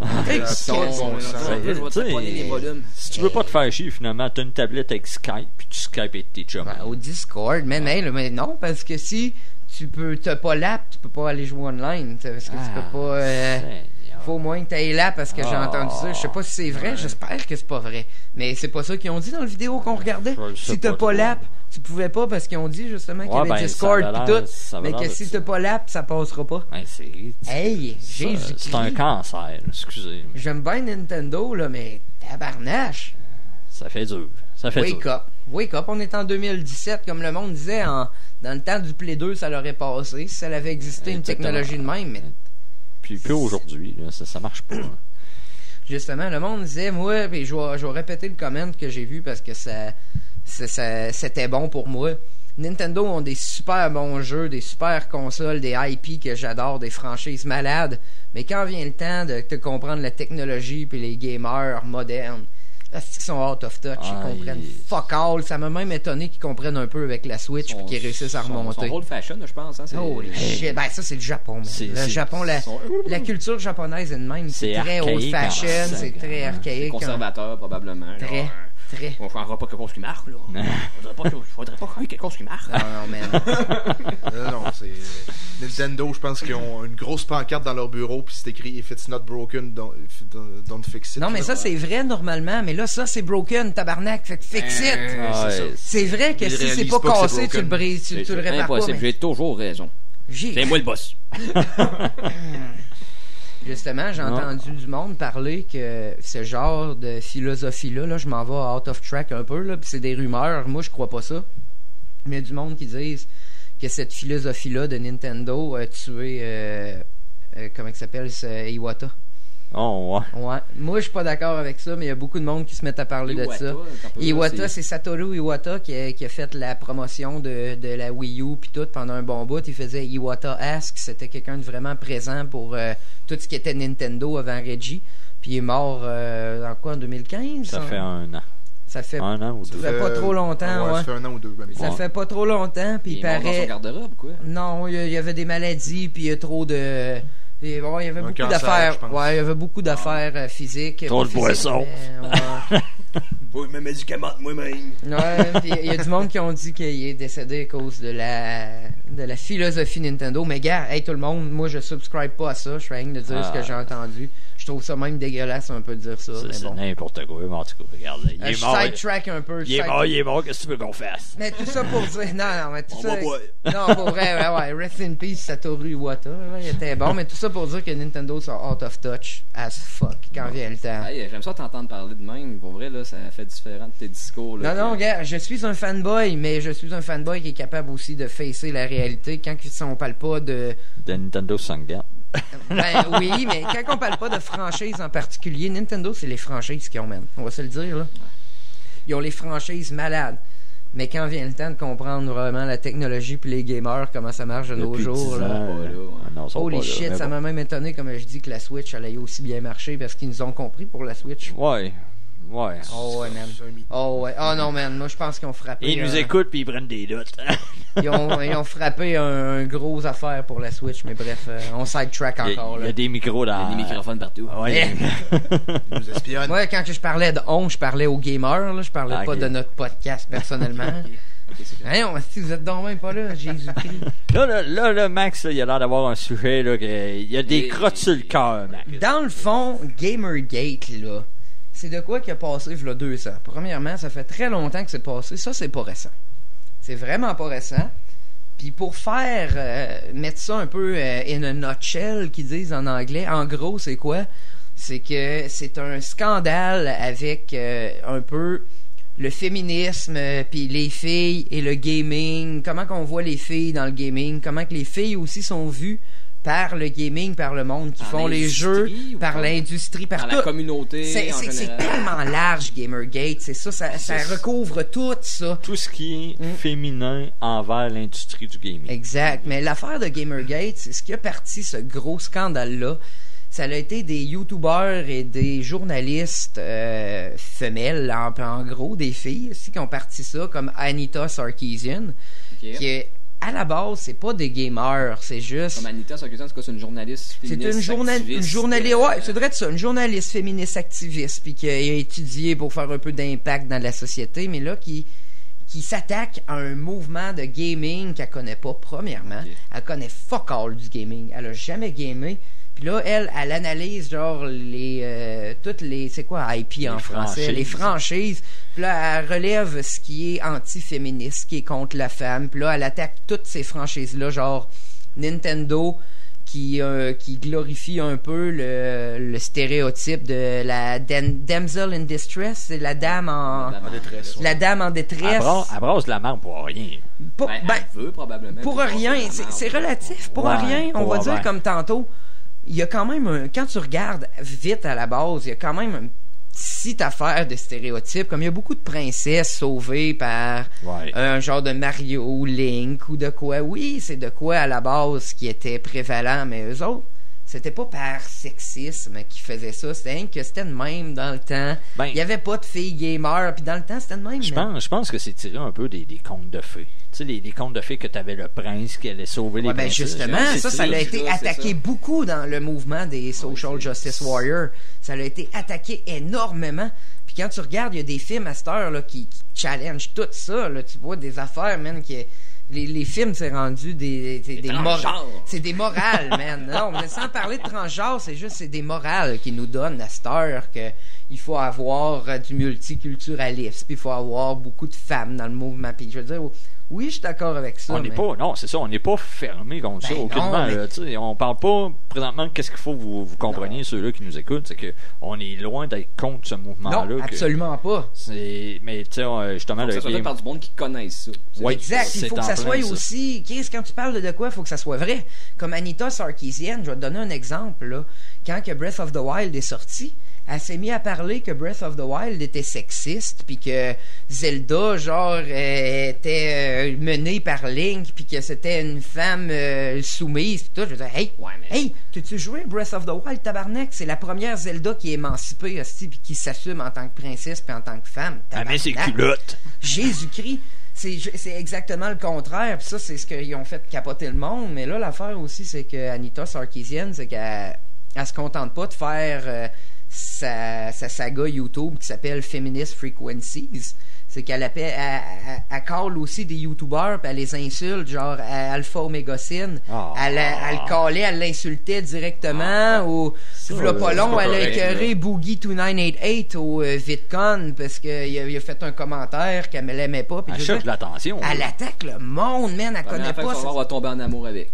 les volumes. Si tu veux pas te faire chier, finalement, t'as une tablette avec Skype, puis tu Skype avec tes chums. Au Discord, mais non, parce que si t'as pas l'app, tu peux pas aller jouer online, parce que tu peux pas... faut au moins que t'ailles là parce que j'ai entendu ça. Je sais pas si c'est vrai, j'espère que c'est pas vrai. Mais c'est pas ça qu'ils ont dit dans la vidéo qu'on regardait. Si t'as pas l'app, tu pouvais pas parce qu'ils ont dit justement qu'il y avait Discord pis tout. Mais que si t'as pas l'app, ça passera pas. Hey, Jésus-Christ. C'est un cancer, excusez. J'aime bien Nintendo, là, mais tabarnache. Ça fait dur. Wake up, on est en 2017, comme le monde disait, dans le temps du Play 2, ça l'aurait passé. Si ça avait existé une technologie de même, mais... Puis aujourd'hui, là, ça marche pas. Justement, le monde disait, moi, puis je vais répéter le comment que j'ai vu parce que c'était bon pour moi. Nintendo ont des super bons jeux, des super consoles, des IP que j'adore, des franchises malades. Mais quand vient le temps de te comprendre la technologie puis les gamers modernes, là, c'est qu'ils sont out of touch, ils comprennent fuck all. Ça m'a même étonné qu'ils comprennent un peu avec la Switch puis qu'ils réussissent à remonter. Ils sont old fashion, je pense. Hein, holy shit. Ben, ça, c'est le Japon. Le Japon, la culture japonaise elle-même, c'est très old fashion, c'est très archaïque. Conservateur, probablement. Très. On ne fera pas quelque chose qui marche, là. Faudrait pas faire quelque chose qui marche. Non, man. Non, c'est... Nintendo, je pense qu'ils ont une grosse pancarte dans leur bureau, puis c'est écrit « If it's not broken, don't fix it ». Non, mais ça, c'est vrai, normalement. Mais là, ça, c'est broken, tabarnak. Fait que fix it. C'est vrai que si c'est pas cassé, tu le brises, tu le répares pas. Impossible, j'ai toujours raison. C'est moi le boss. Justement, j'ai entendu du monde parler que ce genre de philosophie-là, je m'en vais out of track un peu, là, puis c'est des rumeurs. Moi, je crois pas ça. Mais il y a du monde qui disent que cette philosophie-là de Nintendo a tué, comment il s'appelle, Iwata. Oh, ouais. Moi, je suis pas d'accord avec ça, mais il y a beaucoup de monde qui se mettent à parler de ça. Iwata, c'est Satoru Iwata qui a fait la promotion de la Wii U puis tout pendant un bon bout. Il faisait Iwata-esque. C'était quelqu'un de vraiment présent pour tout ce qui était Nintendo avant Reggie. Puis il est mort en 2015? Ça fait un an. Ça fait un an ou deux. Ça fait pas trop longtemps, ça fait un an ou deux. Ça fait pas trop longtemps, puis il paraît... dans son garde-robe, quoi? Non, il y avait des maladies, puis il y a trop de... il y avait beaucoup d'affaires. Ouais, il y avait beaucoup d'affaires physiques. Trop de boissons. Oui, mes médicaments moi-même. Ouais, puis il y a du monde qui ont dit qu'il est décédé à cause de la philosophie Nintendo. Mais gars, hey tout le monde, moi je subscribe pas à ça. Je suis rien de dire ce que j'ai entendu. Je trouve ça même dégueulasse un peu de dire ça. C'est n'importe quoi, mais en tout cas, regarde. Il est mort. Sidetrack un peu. Il est mort, qu'est-ce que tu veux qu'on fasse? Mais tout ça pour dire. Non, mais tout ça. Non, pour vrai, ouais. Rest in peace, Satoru Iwata. Il était bon, mais tout ça pour dire que Nintendo sont out of touch as fuck quand vient le temps. Hey, j'aime ça t'entendre parler de même. Pour vrai, là, ça fait différent de tes discours. Là, non, gars, je suis un fanboy, mais je suis un fanboy qui est capable aussi de facer la réalité quand on parle pas de Nintendo 64. Ben oui, mais quand on parle pas de franchise en particulier, Nintendo, c'est les franchises qu'ils ont même. On va se le dire, là. Ils ont les franchises malades. Mais quand vient le temps de comprendre vraiment la technologie puis les gamers, comment ça marche de nos jours, là. Holy shit, ça m'a même étonné, comme je dis, que la Switch allait aussi bien marcher parce qu'ils nous ont compris pour la Switch. Ouais. Ouais. Oh ouais, man. Oh ouais. Oh non, man. Moi, je pense qu'ils ont frappé. Ils nous écoutent puis ils prennent des notes. Ils ont frappé un gros affaire pour la Switch, mais bref, on sidetrack encore. Il y a des micros dans... Il y a des microphones partout. Ouais. Ils nous espionnent. Ouais, quand je parlais de je parlais aux gamers, là, je parlais pas de notre podcast personnellement. Hey, si vous êtes donc même pas là, Jésus-Christ. Là, Max, là, il a l'air d'avoir un sujet, là, il y a des crottes sur le cœur, Max. Dans le fond, Gamergate, là, c'est de quoi qui a passé il y a 2 ans. Premièrement, ça fait très longtemps que c'est passé. Ça, c'est pas récent. C'est vraiment pas récent. Puis pour mettre ça un peu in a nutshell, qu'ils disent en anglais, en gros, c'est quoi? C'est que c'est un scandale avec un peu le féminisme, puis les filles et le gaming, comment qu'on voit les filles dans le gaming, comment que les filles aussi sont vues par le gaming, par le monde qui font les jeux, par l'industrie, par la communauté en général. C'est tellement large, Gamergate, c'est ça recouvre tout ça. Tout ce qui est féminin envers l'industrie du gaming. Exact, mais l'affaire de Gamergate, c'est ce qui a parti ce gros scandale-là. Ça a été des youtubeurs et des journalistes femelles, en gros, des filles aussi qui ont parti ça, comme Anita Sarkeesian, qui est, à la base, c'est pas des gamers, c'est juste... Comme Anita Sarkeesian, c'est quoi? C'est une journaliste féministe activiste? Une journaliste, ouais, c'est vrai de ça, une journaliste féministe activiste, puis qui a étudié pour faire un peu d'impact dans la société, mais là, qui s'attaque à un mouvement de gaming qu'elle connaît pas, premièrement. Okay. Elle connaît fuck all du gaming. Elle a jamais gamé. Puis là, elle analyse genre toutes les, c'est quoi IP en français, les franchises. Puis là, elle relève ce qui est anti-féministe, ce qui est contre la femme. Puis là, elle attaque toutes ces franchises-là, genre Nintendo, qui glorifie un peu le stéréotype de la damsel in distress, c'est la dame en détresse. La dame en détresse. Elle brasse de la merde pour rien. Elle veut probablement. Pour rien, c'est relatif. Pour rien, on va dire comme tantôt. Il y a quand même quand tu regardes vite à la base, il y a quand même une petite affaire de stéréotypes, comme il y a beaucoup de princesses sauvées par un genre de Mario ou Link ou de quoi. Oui, c'est de quoi à la base qui était prévalent, mais eux autres, c'était pas par sexisme qu'ils faisaient ça, c'était de même dans le temps. Il y avait pas de filles gamers, puis dans le temps, c'était de même. Je pense que c'est tiré un peu des contes de fées. Tu sais, les contes de fées que t'avais le prince qui allait sauver les princesses. Justement, ça a été attaqué beaucoup dans le mouvement des Social Justice Warriors. Ça a été attaqué énormément. Puis quand tu regardes, il y a des films à cette heure là, qui challenge tout ça. Là, tu vois des affaires, man, qui... Les films, c'est rendu des c'est des morales, man. Non, mais sans parler de transgenre, c'est des morales qui nous donnent à cette heure que il faut avoir du multiculturalisme, puis il faut avoir beaucoup de femmes dans le mouvement. Puis je veux dire, oui, je suis d'accord avec ça. On n'est pas fermé contre ça, aucunement. On parle pas présentement qu'est-ce qu'il faut vous compreniez, ceux-là qui nous écoutent, c'est qu'on est loin d'être contre ce mouvement-là. Non, absolument pas. Mais tu sais, justement, ça soit fait par du monde qui connaissent ça. Oui, exact. Il faut que ça soit aussi. Quand tu parles de quoi, il faut que ça soit vrai. Comme Anita Sarkeesian, je vais te donner un exemple. Là. Quand que Breath of the Wild est sorti, elle s'est mise à parler que Breath of the Wild était sexiste, puis que Zelda, genre, était menée par Link, puis que c'était une femme soumise, pis tout. Je disais, hey, t'as-tu joué Breath of the Wild, tabarnak? C'est la première Zelda qui est émancipée, aussi, puis qui s'assume en tant que princesse, puis en tant que femme. Elle met ses culottes. Jésus-Christ! C'est exactement le contraire, puis ça, c'est ce qu'ils ont fait capoter le monde. Mais là, l'affaire aussi, c'est que Anita Sarkeesian, c'est qu'elle se contente pas de faire... sa saga YouTube qui s'appelle Feminist Frequencies. C'est qu'elle elle call aussi des youtubeurs, puis elle les insulte, genre Alpha Omega Sin. Elle callait, elle l'insultait directement. Ou v'là pas long, elle a écœuré Boogie2988 au VidCon parce qu'il a fait un commentaire qu'elle ne l'aimait pas. Elle cherche l'attention. Elle attaque le monde, man. Elle connaît pas. On va tomber en amour avec.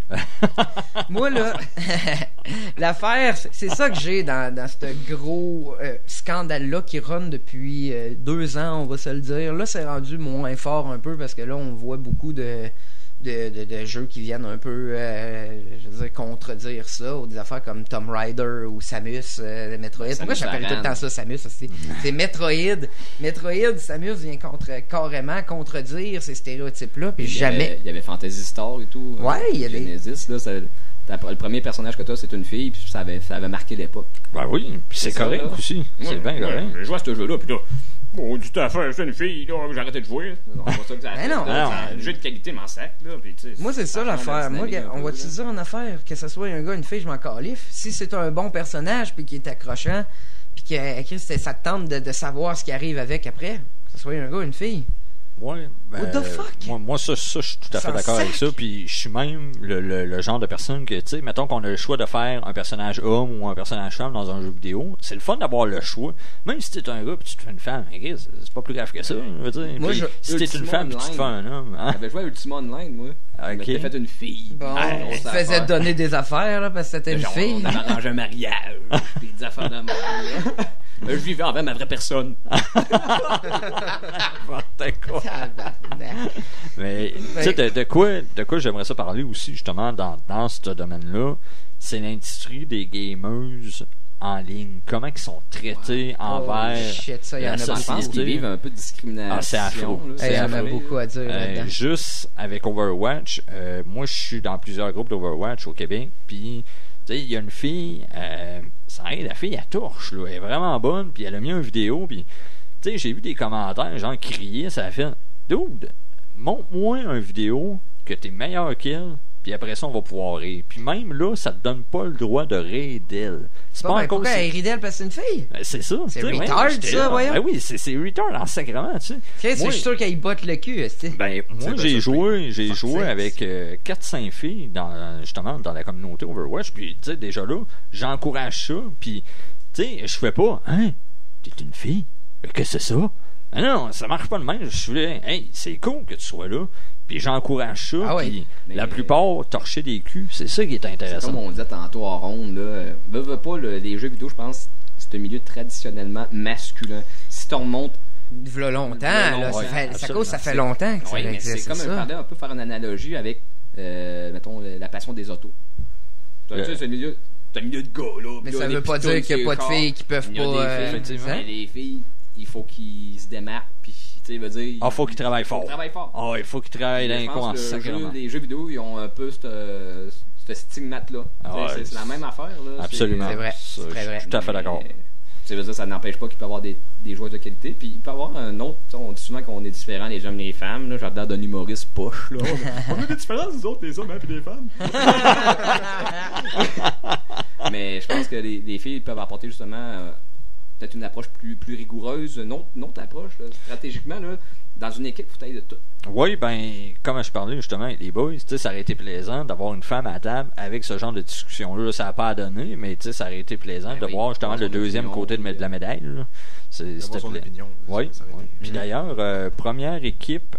Moi, là, l'affaire, c'est ça que j'ai dans ce gros scandale-là qui run depuis 2 ans, on va se le dire. Là, c'est rendu moins fort un peu parce que là, on voit beaucoup de jeux qui viennent un peu je veux dire, contredire ça, ou des affaires comme Tomb Raider ou Samus, Metroid. Pourquoi j'appelle tout le temps ça Samus aussi? C'est Metroid. Samus vient carrément contredire ces stéréotypes-là. Puis jamais. Il y avait Phantasy Star et tout. Ouais, il y avait. Genesis, là, Le premier personnage que t'as, c'est une fille, puis ça avait marqué l'époque. Ben oui, puis c'est correct là. Aussi. C'est bien correct. Je jouais à ce jeu-là, puis là, du temps à faire, c'est une fille, là, j'ai arrêté de jouer. Non, c'est pas ça que ça a fait. Non. Un jeu de qualité m'en sac, là. Puis, moi, c'est ça l'affaire. Moi, on va te dire une affaire, que ce soit un gars, une fille, je m'en califfe. Si c'est un bon personnage, puis qui est accrochant, puis que ça te tente de savoir ce qui arrive avec après, que ce soit un gars, une fille. Ouais, What the fuck? Moi ça, je suis tout à fait d'accord avec ça. Puis je suis même le genre de personne que, tu sais, mettons qu'on a le choix de faire un personnage homme ou un personnage femme dans un jeu vidéo. C'est le fun d'avoir le choix. Même si t'es un gars et tu te fais une femme, c'est pas plus grave que ça. Je veux dire. Moi, si t'es une femme et tu te fais un homme. Hein? J'avais joué à Ultima Online, moi. Okay. T'as fait une fille. Bon, il te faisait donner des affaires là, parce que c'était une fille. On avait arrangé un mariage. Puis des affaires de mort. Je vivais envers ma vraie personne. Mais tu sais, de quoi j'aimerais ça parler aussi, justement, dans ce domaine-là, c'est l'industrie des gamers en ligne. Comment ils sont traités envers la société. Je pense qu'ils vivent un peu de discrimination. C'est affreux. Il y en a beaucoup à dire là-dedans. Juste avec Overwatch, moi je suis dans plusieurs groupes d'Overwatch au Québec, puis il y a une fille, la fille elle torche, là, elle est vraiment bonne, puis elle a mis une vidéo, puis j'ai vu des commentaires, genre crier, ça a fait dude, montre-moi une vidéo que t'es meilleur qu'elle, puis après ça on va pouvoir rire. Puis même là, ça te donne pas le droit de rire d'elle. C'est pas encore. Pourquoi elle rit d'elle parce que c'est une fille? C'est ça. C'est retard, ça, voyons. Ben oui, c'est retard en sacrement, tu sais. Je suis sûr qu'elle botte le cul, Ben, moi, j'ai joué avec 4-5 filles justement dans la communauté Overwatch, puis tu sais, déjà là, j'encourage ça, puis tu sais, je fais pas, hein, t'es une fille? Qu'est-ce que c'est ça? Ah non, ça marche pas de même. Je suis là, hey, c'est cool que tu sois là. Puis j'encourage ça. Puis la plupart torcher des culs, c'est ça qui est intéressant. C'est comme on disait tantôt en ronde, là. Veux pas, les jeux vidéo, je pense, c'est un milieu traditionnellement masculin. Si tu remontes. V'là longtemps, là, ça fait longtemps que ça existe. C'est comme un peu faire une analogie avec, mettons, la passion des autos. C'est un milieu. C'est un milieu de gars, là. Mais ça veut pas dire qu'il n'y a pas de filles qui peuvent pas. Effectivement. Les filles, il faut qu'ils se démarquent, puis tu sais, veut dire. Faut qu'ils travaillent fort. Il faut qu'ils travaillent dans les coins sacrément. Les jeux vidéo, ils ont un peu ce stigmate-là. C'est la même affaire, là. Absolument. C'est vrai. C'est très vrai. Je suis tout à fait d'accord. Ça veut dire, ça n'empêche pas qu'il peut y avoir des joueurs de qualité. Puis il peut y avoir un autre. On dit souvent qu'on est différents, les hommes et les femmes. J'ai l'air d'un humoriste poche. Là. On a des différences, nous autres, les hommes et les femmes. Mais je pense que les filles peuvent apporter justement peut-être une approche plus rigoureuse, une autre approche. Là. Stratégiquement, là, dans une équipe, il faut tailler de tout. Oui, comme je parlais justement avec les boys, ça aurait été plaisant d'avoir une femme à table avec ce genre de discussion-là. Ça n'a pas à donner, mais ça aurait été plaisin de voir justement le deuxième côté de la médaille. Là. C'était son opinion. Oui. Puis d'ailleurs, première équipe,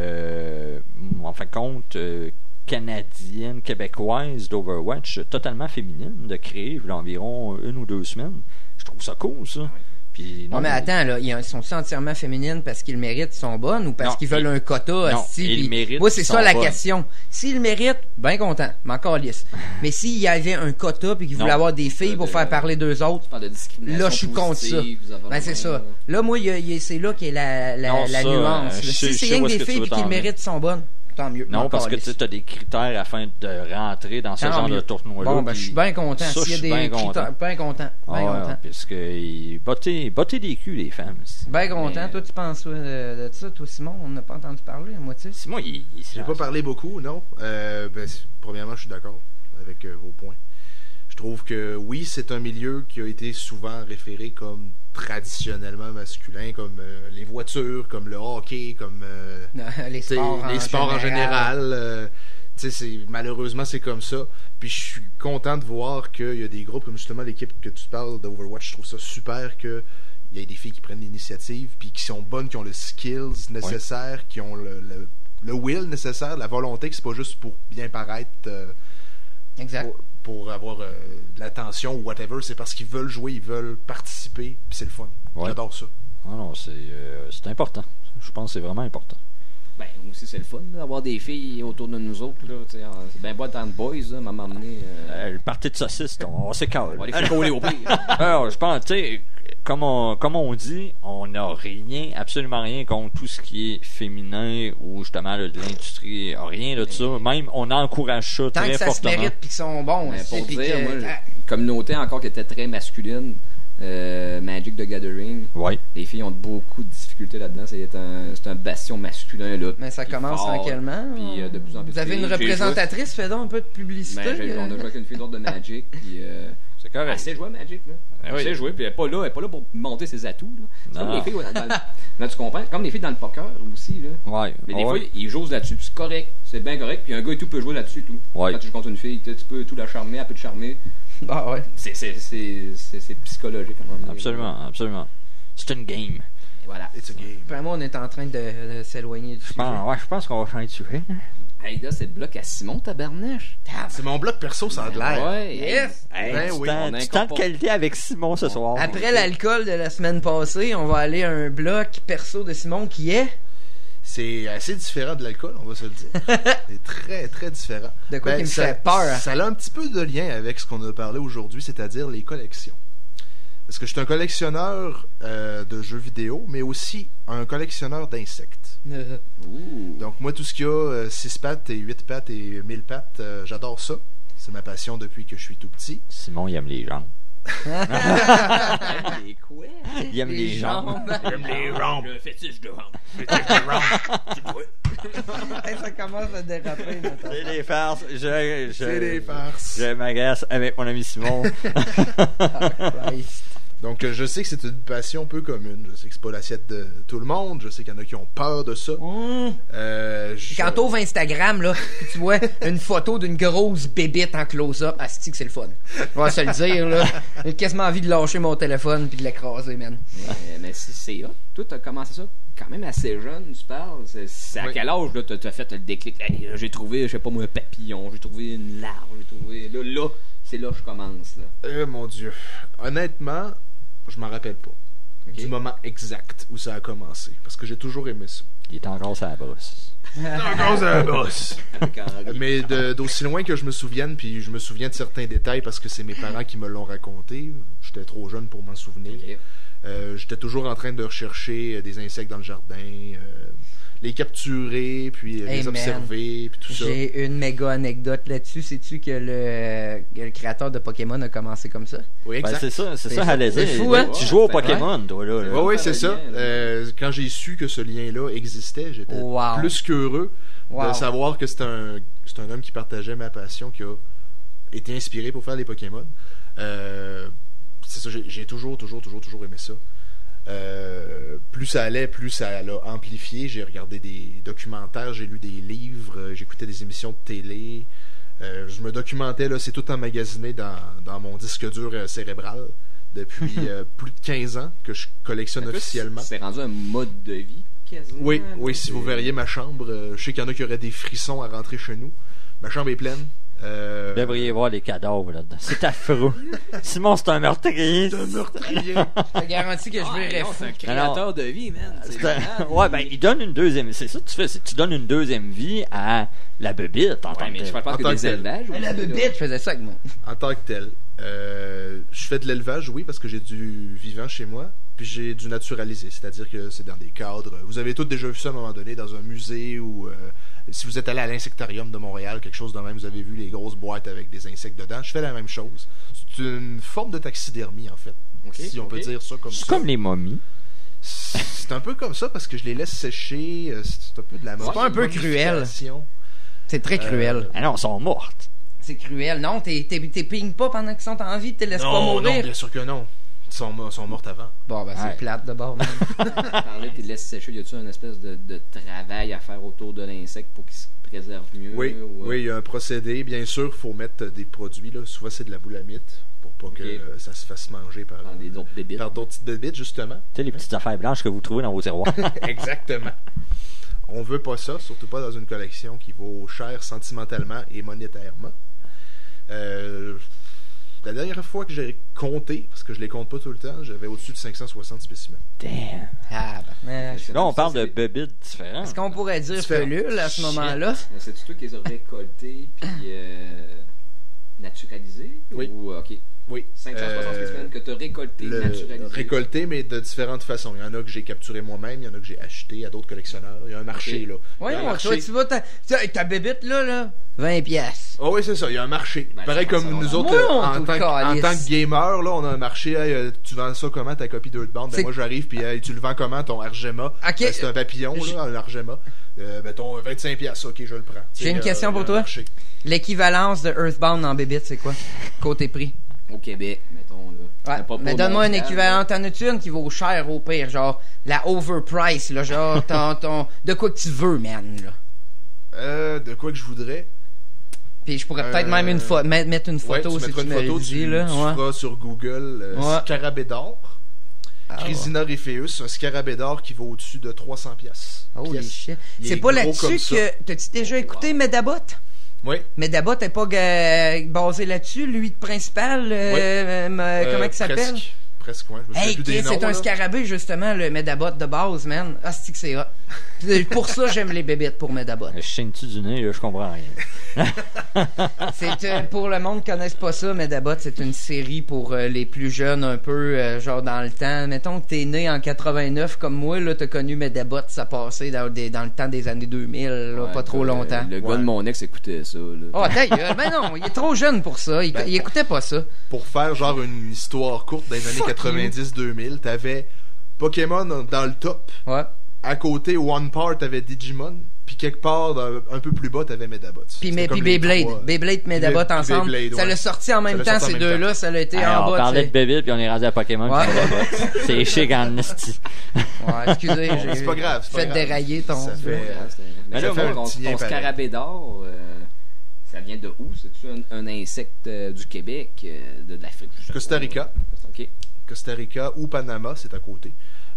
en fin de compte, canadienne, québécoise d'Overwatch, totalement féminine, de créer il y a environ 1 ou 2 semaines. Je trouve ça cool, ça. Puis, mais attends, là, ils sont entièrement féminines parce qu'ils le méritent, ils sont bonnes, ou parce qu'ils veulent un quota? Ils méritent. Moi, c'est ça la question. S'ils le méritent, bien content, m'en calisse. Mais s'il y avait un quota puis qu'ils voulaient avoir des filles pour faire parler d'eux autres, là, je suis contre ça. C'est ça. Là, moi, c'est là qu'est la nuance. Si c'est rien que des filles et qu'ils le méritent, sont bonnes. Tant mieux. Non, parce que tu as des critères afin de rentrer dans ce genre de tournoi-là. Bon, je suis bien content. S'il y a des critères, bien content. Parce que botter des culs, les femmes. Bien content. Toi, tu penses de ça? Toi, Simon, on n'a pas entendu parler à moitié. Simon, j'ai pas parlé beaucoup, non. Premièrement, je suis d'accord avec vos points. Je trouve que oui, c'est un milieu qui a été souvent référé comme traditionnellement masculin, comme les voitures, comme le hockey, comme les sports en général. Malheureusement, c'est comme ça. Puis je suis content de voir qu'il y a des groupes comme justement l'équipe que tu parles d'Overwatch. Je trouve ça super qu'il y ait des filles qui prennent l'initiative, puis qui sont bonnes, qui ont le skills nécessaire, qui ont le will nécessaire, la volonté, que c'est pas juste pour bien paraître. Exact. Pour avoir de l'attention ou whatever, c'est parce qu'ils veulent jouer, ils veulent participer, puis c'est le fun. J'adore ça. Non, c'est important. Je pense que c'est vraiment important. Ben, aussi, c'est le fun d'avoir des filles autour de nous autres. Là, c'est bien beau dans le boys, là, m'a amené. Le party de saucisses, on s'écale. On va les faire coller au pire. Alors, je pense, tu sais, comme on dit, on n'a rien, absolument rien contre tout ce qui est féminin ou justement là, de l'industrie, rien de ça. Même, on encourage ça tant très que ça fortement. se mérite puis qu'ils sont bons. Pour dire, moi, une communauté encore qui était très masculine, Magic the Gathering. Ouais. Les filles ont beaucoup de difficultés là-dedans. C'est un bastion masculin là. Mais ça commence fort, tranquillement. Puis de plus en plus. Vous avez une représentatrice, fais donc un peu de publicité. On a joué avec une fille d'autre de Magic. Puis c'est correct. elle sait jouer à Magic, là. Elle sait jouer, puis elle est pas là pour monter ses atouts, là. C'est comme les filles là, tu comprends? Comme les filles dans le poker aussi, là. Ouais. Mais des fois, ils jouent là-dessus, puis c'est correct. C'est bien correct. Puis un gars et tout peut jouer là-dessus, tout. Ouais. Quand tu joues contre une fille, tu peux tout la charmer, elle peut te charmer. Ah ouais. C'est psychologique, à un moment donné. Absolument. C'est une game. Et voilà. It's a game. Vraiment, on est en train de s'éloigner du sujet. Je pense qu'on va changer de sujet. Hey, là, c'est le bloc à Simon, tabarnouche. C'est mon bloc perso, ça a de l'air. Ouais, Yes. Ben oui. Tu temps de qualité avec Simon ce soir. Après l'alcool de la semaine passée, on va aller à un bloc perso de Simon qui est... C'est assez différent de l'alcool, on va se le dire. C'est très, très différent. De quoi qui me ça, fait peur. Ça a un petit peu de lien avec ce qu'on a parlé aujourd'hui, c'est-à-dire les collections. Parce que je suis un collectionneur de jeux vidéo, mais aussi un collectionneur d'insectes. Donc moi, tout ce qu'il y a 6 pattes et 8 pattes et 1000 pattes, j'adore ça. C'est ma passion depuis que je suis tout petit. Simon, il aime les jambes. Les quoi? Il aime les jambes. Il aime les jambes. Le fétiche de jambes. Ça commence à déraper. C'est des farces. C'est des farces. Je m'agace avec mon ami Simon. Donc, je sais que c'est une passion peu commune. Je sais que c'est pas l'assiette de tout le monde. Je sais qu'il y en a qui ont peur de ça. Quand t'ouvres Instagram, là, tu vois une photo d'une grosse bébite en close-up, asti que c'est le fun. On va se le dire, là. J'ai quasiment envie de lâcher mon téléphone puis de l'écraser, man. Mais c'est hot. Toi, t'as commencé ça quand même assez jeune, tu parles. C'est à quel âge, là, t'as fait le déclic? Hey, j'ai trouvé, je sais pas moi, un papillon, j'ai trouvé une larve, j'ai trouvé... Là, c'est là que je commence, là. Mon Dieu. Honnêtement, je m'en rappelle pas. Du moment exact où ça a commencé. Parce que j'ai toujours aimé ça. Il est encore sur la brosse. Encore sur la brosse. Mais d'aussi loin que je me souvienne, puis je me souviens de certains détails parce que c'est mes parents qui me l'ont raconté. J'étais trop jeune pour m'en souvenir. Okay. J'étais toujours en train de rechercher des insectes dans le jardin, les capturer, puis les observer, puis tout ça. J'ai une méga anecdote là-dessus. Sais-tu que le créateur de Pokémon a commencé comme ça? Oui, exact. Ben, c'est ça, j'allais dire. C'est fou, hein? Tu joues au Pokémon, toi, là. Oui, c'est ça. Quand j'ai su que ce lien-là existait, j'étais plus qu'heureux de savoir que c'est un homme qui partageait ma passion, qui a été inspiré pour faire des Pokémon. C'est ça, j'ai toujours aimé ça. Plus ça allait, plus ça l'a amplifié. J'ai regardé des documentaires, j'ai lu des livres, j'écoutais des émissions de télé. Je me documentais, là, c'est tout emmagasiné dans mon disque dur cérébral depuis plus de 15 ans que je collectionne officiellement. C'est rendu un mode de vie quasiment. Oui, si vous verriez ma chambre, je sais qu'il y en a qui auraient des frissons à rentrer chez nous. Ma chambre est pleine. Vous devriez voir les cadavres là-dedans. C'est affreux. Simon, c'est un meurtrier. C'est un meurtrier. Je te garantis que je verrais fou. C'est un créateur de vie, man. Ouais, ben, il donne une deuxième... C'est ça que tu fais. Tu donnes une deuxième vie à la bébite en tant que je tel. pense que des élevages. La bébite, je faisais ça avec moi. En tant que tel. Je fais de l'élevage, oui, parce que j'ai du vivant chez moi. Puis j'ai du naturalisé, c'est-à-dire que c'est dans des cadres. Vous avez tous déjà vu ça à un moment donné dans un musée ou si vous êtes allé à l'insectarium de Montréal, quelque chose de même, vous avez vu les grosses boîtes avec des insectes dedans. Je fais la même chose. C'est une forme de taxidermie, en fait. Si on peut dire ça comme ça. C'est comme les momies. C'est un peu comme ça parce que je les laisse sécher. C'est un peu de la mort. C'est pas un peu cruel. C'est très cruel. Ah non, elles sont mortes. C'est cruel. Non, t'es pignes pas pendant qu'ils sont en vie, tu te laisses pas mourir. Non, bien sûr que non. Ils sont mortes avant. Bon, ben c'est plate de bord. Parler de laisser sécher, y a-tu une espèce de travail à faire autour de l'insecte pour qu'il se préserve mieux? Oui, il y a un procédé. Bien sûr, il faut mettre des produits. Là. Souvent, c'est de la boulamite pour pas que ça se fasse manger par d'autres petites bébites, justement. Tu sais, les petites affaires blanches que vous trouvez dans vos tiroirs. Exactement. On veut pas ça, surtout pas dans une collection qui vaut cher sentimentalement et monétairement. La dernière fois que j'ai compté, parce que je les compte pas tout le temps, j'avais au-dessus de 560 spécimens. Damn. Là, on parle de bébites différents. Est-ce qu'on pourrait dire pelule à ce moment-là? C'est-tu toi qui les as récoltés puis naturalisés? Oui. Ou, Oui. 560 spécimens que tu as récoltés, naturalisés. Récoltés, mais de différentes façons. Il y en a que j'ai capturé moi-même, il y en a que j'ai acheté à d'autres collectionneurs. Il y a un marché, là. Oui, toi, tu vas, ta bébite, là, 20 pièces. Oh oui, c'est ça, il y a un marché. Pareil comme nous autres, en tant que gamer, là, on a un marché. Hey, tu vends ça comment, ta copie d'Earthbound? Ben, moi, j'arrive, puis tu le vends comment, ton Argema? Okay. Ben, c'est un papillon, là, un Argema. Ton 25 pièces, ok, je le prends. J'ai une question pour toi. L'équivalence de Earthbound en bébite, c'est quoi? Côté prix. Au Québec, mettons, là. Ouais, mais donne-moi un équivalent. T'en as-tu une qui vaut cher au pire? Genre, la overprice, là, genre, de quoi que tu veux, man, là? De quoi que je voudrais? Puis je pourrais peut-être même mettre une photo si tu me le dis, là. Tu feras sur Google Scarabée d'or. Chrysina Ripheus, un scarabée d'or qui vaut au-dessus de 300 pièces. Holy shit. C'est pas là-dessus que... T'as-tu déjà écouté Medabot? Oui. Medabot n'est pas basé là-dessus, lui de principal, comment il s'appelle? Presque, ouais. Hey, c'est un scarabée, justement, le Medabot de base, man. Ah, c'est que c'est hot. Pour ça, j'aime les bébites pour Medabot. Je chaigne-tu du nez, là, je comprends rien. Pour le monde qui ne connaisse pas ça, Medabot, c'est une série pour les plus jeunes, un peu, genre dans le temps. Mettons que t'es né en 89, comme moi, là, t'as connu Medabot, ça passait dans le temps des années 2000, là, pas trop longtemps. Le gars de mon ex écoutait ça, là. Oh, ta gueule, mais non, il est trop jeune pour ça. Il écoutait pas ça. Pour faire, genre, une histoire courte des années 90-2000, t'avais Pokémon dans le top. Ouais. À côté, One Part, t'avais Digimon. Puis quelque part, un peu plus bas, t'avais Medabot. Puis Beyblade. Beyblade et Medabot ensemble. Beyblade, ça l'a sorti en même temps, ces deux-là. Ça l'a été en bas. On parlait de Beyblade, puis on est rendu à Pokémon. Ouais. C'est chic en esti. Ouais, excusez, c'est pas grave. Fait dérailler ton... Ça fait... Mais là, ton scarabée d'or... Ça vient de où? C'est-tu un insecte du Québec, de l'Afrique? Costa Rica. OK. Costa Rica ou Panama, c'est à côté.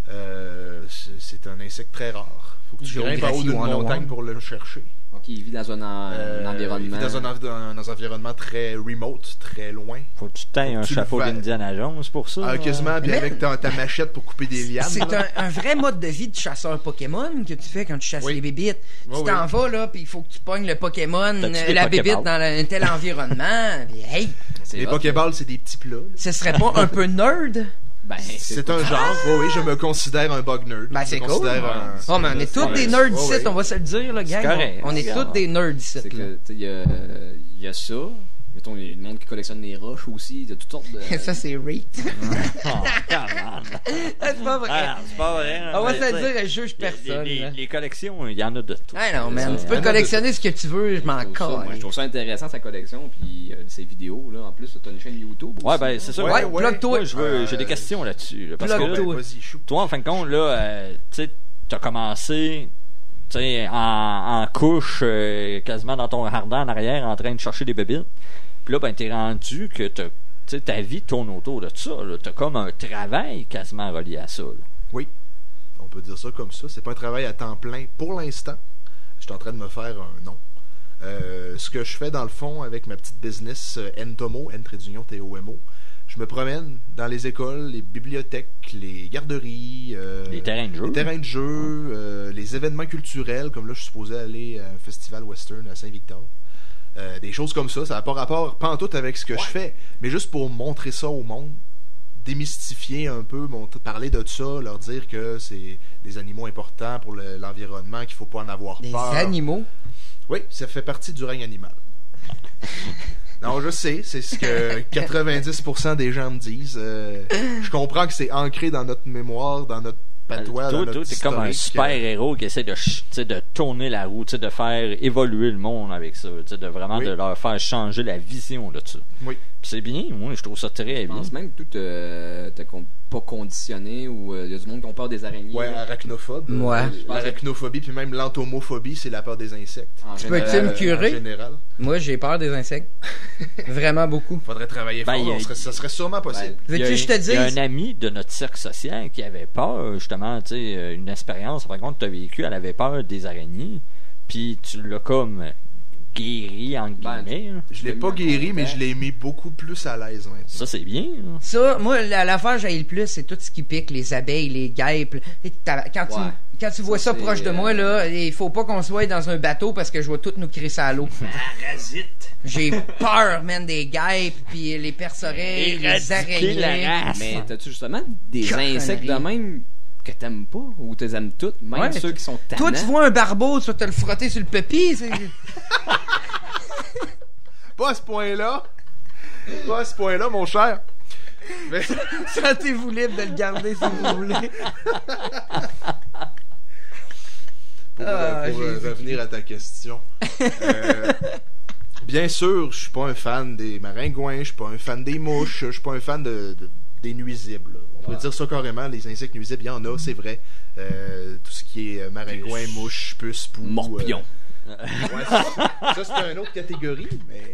C'est un insecte très rare. Faut que tu grimpes en haut d'une montagne pour le chercher. Donc, il vit dans un environnement... Il vit dans un environnement très remote, très loin. Faut que tu tailles un chapeau d'Indiana Jones pour ça. Quasiment, puis avec ta machette pour couper des lianes. C'est un vrai mode de vie de chasseur Pokémon que tu fais quand tu chasses les bébites. Tu t'en vas, là, puis il faut que tu pognes le Pokémon, la bébite dans un tel environnement. Puis, hey! Les Pokéballs, c'est des petits plats. Là. Ce serait pas un peu nerd? Ben, c'est un genre. Oui, je me considère un bug nerd. Ben, c'est cool. Mais on est tous des nerds ici, on va se le dire, là, gang. On est tous des nerds ici. Il y a ça. Mettons, il y a le monde qui collectionne les roches aussi. Il y a toutes sortes de... Ça, c'est Rate. C'est pas vrai. C'est pas vrai. On va se le dire, je juge personne. Les collections, il y en a de tout. Ah non, man. Tu peux collectionner ce que tu veux, je m'en colle. Je trouve ça intéressant, sa collection, puis ses vidéos. Là. En plus, tu as une chaîne YouTube aussi. Ouais, ben, c'est ça. Ouais, plug-toi. J'ai des questions là-dessus. Parce que toi, en fin de compte, là, tu sais, t'as commencé... T'sais, en couche, quasiment dans ton jardin en arrière, en train de chercher des bébites. Puis là, ben, t'es rendu que ta vie tourne autour de ça. T'as comme un travail quasiment relié à ça. Là. Oui, on peut dire ça comme ça. C'est pas un travail à temps plein pour l'instant. Je suis en train de me faire un nom. Ce que je fais dans le fond avec ma petite business Ntomo, N-T-O-M-O, je me promène dans les écoles, les bibliothèques, les garderies, les terrains de jeu, les événements culturels, comme là je suis supposé aller à un festival western à Saint-Victor. Des choses comme ça n'a pas rapport pantoute avec ce que je fais, mais juste pour montrer ça au monde, démystifier un peu, parler de ça, leur dire que c'est des animaux importants pour l'environnement, qu'il ne faut pas en avoir peur. Des animaux? Oui, ça fait partie du règne animal. Non, je sais, c'est ce que 90% des gens me disent. Je comprends que c'est ancré dans notre mémoire, dans notre patois, dans notre historique. T'es comme un super-héros qui essaie de tourner la roue, de faire évoluer le monde avec ça, de vraiment de leur faire changer la vision de ça. Oui. Puis c'est bien, moi, je trouve ça très bien. Je pense même que t'es pas conditionné ou il y a du monde qui ont peur des araignées. Ouais, arachnophobe. Ouais. L'arachnophobie, puis même l'entomophobie, c'est la peur des insectes. Tu peux-tu me curer? En général. Moi, j'ai peur des insectes. Vraiment beaucoup. Faudrait travailler fort, ça serait sûrement possible. Veux-tu que je te dise? Il y a un ami de notre cercle social qui avait peur, justement, tu sais, une expérience, par contre, tu as vécu, elle avait peur des araignées, puis tu l'as comme guéri, en guillemets. Je l'ai pas guéri, mais je l'ai mis beaucoup plus à l'aise maintenant. Ça, c'est bien. Hein. Ça, moi, l'affaire que j'aille le plus, c'est tout ce qui pique, les abeilles, les guêpes. Quand tu vois ça proche de moi, là, il faut pas qu'on soit dans un bateau parce que je vais tout nous crisser à l'eau. Parasite. J'ai peur, man, des guêpes, puis les perce-oreilles, les araignées. Mais t'as-tu justement des insectes de même que t'aimes pas ou t'es aimes toutes, même ceux qui sont tannants? Toi, tu vois un barbeau, tu vas te le frotter sur le pépi. Pas à ce point-là. Pas à ce point-là, mon cher. Mais... Sentez-vous libre de le garder si vous voulez. Pour revenir à ta question. Bien sûr, je suis pas un fan des maringouins, je suis pas un fan des mouches, je suis pas un fan des nuisibles. Là. On pourrait dire ça carrément, les insectes nuisibles, il y en a, c'est vrai. Tout ce qui est maringouins, mouches, puces, poux... Morpions. Ouais, ça c'est une autre catégorie, mais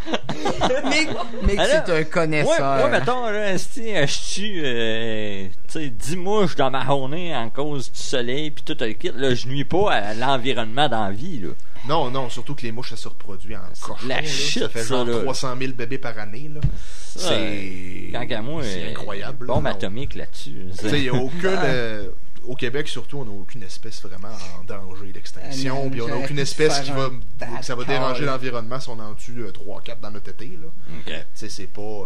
c'est un connaisseur. Moi, mettons, là, je tue 10 mouches dans ma journée en cause du soleil, puis tout le kit. Là, je nuis pas à l'environnement dans la vie, là. Non, surtout que les mouches, ça se reproduit en cochon. La shit, ça fait genre 300 000 bébés par année, là. C'est incroyable. Bombe atomique là-dessus. Il n'y a aucune... au Québec, surtout, on n'a aucune espèce vraiment en danger d'extinction. Puis on n'a aucune espèce que ça va déranger l'environnement si on en tue 3-4 dans notre été. Là. Okay. C'est pas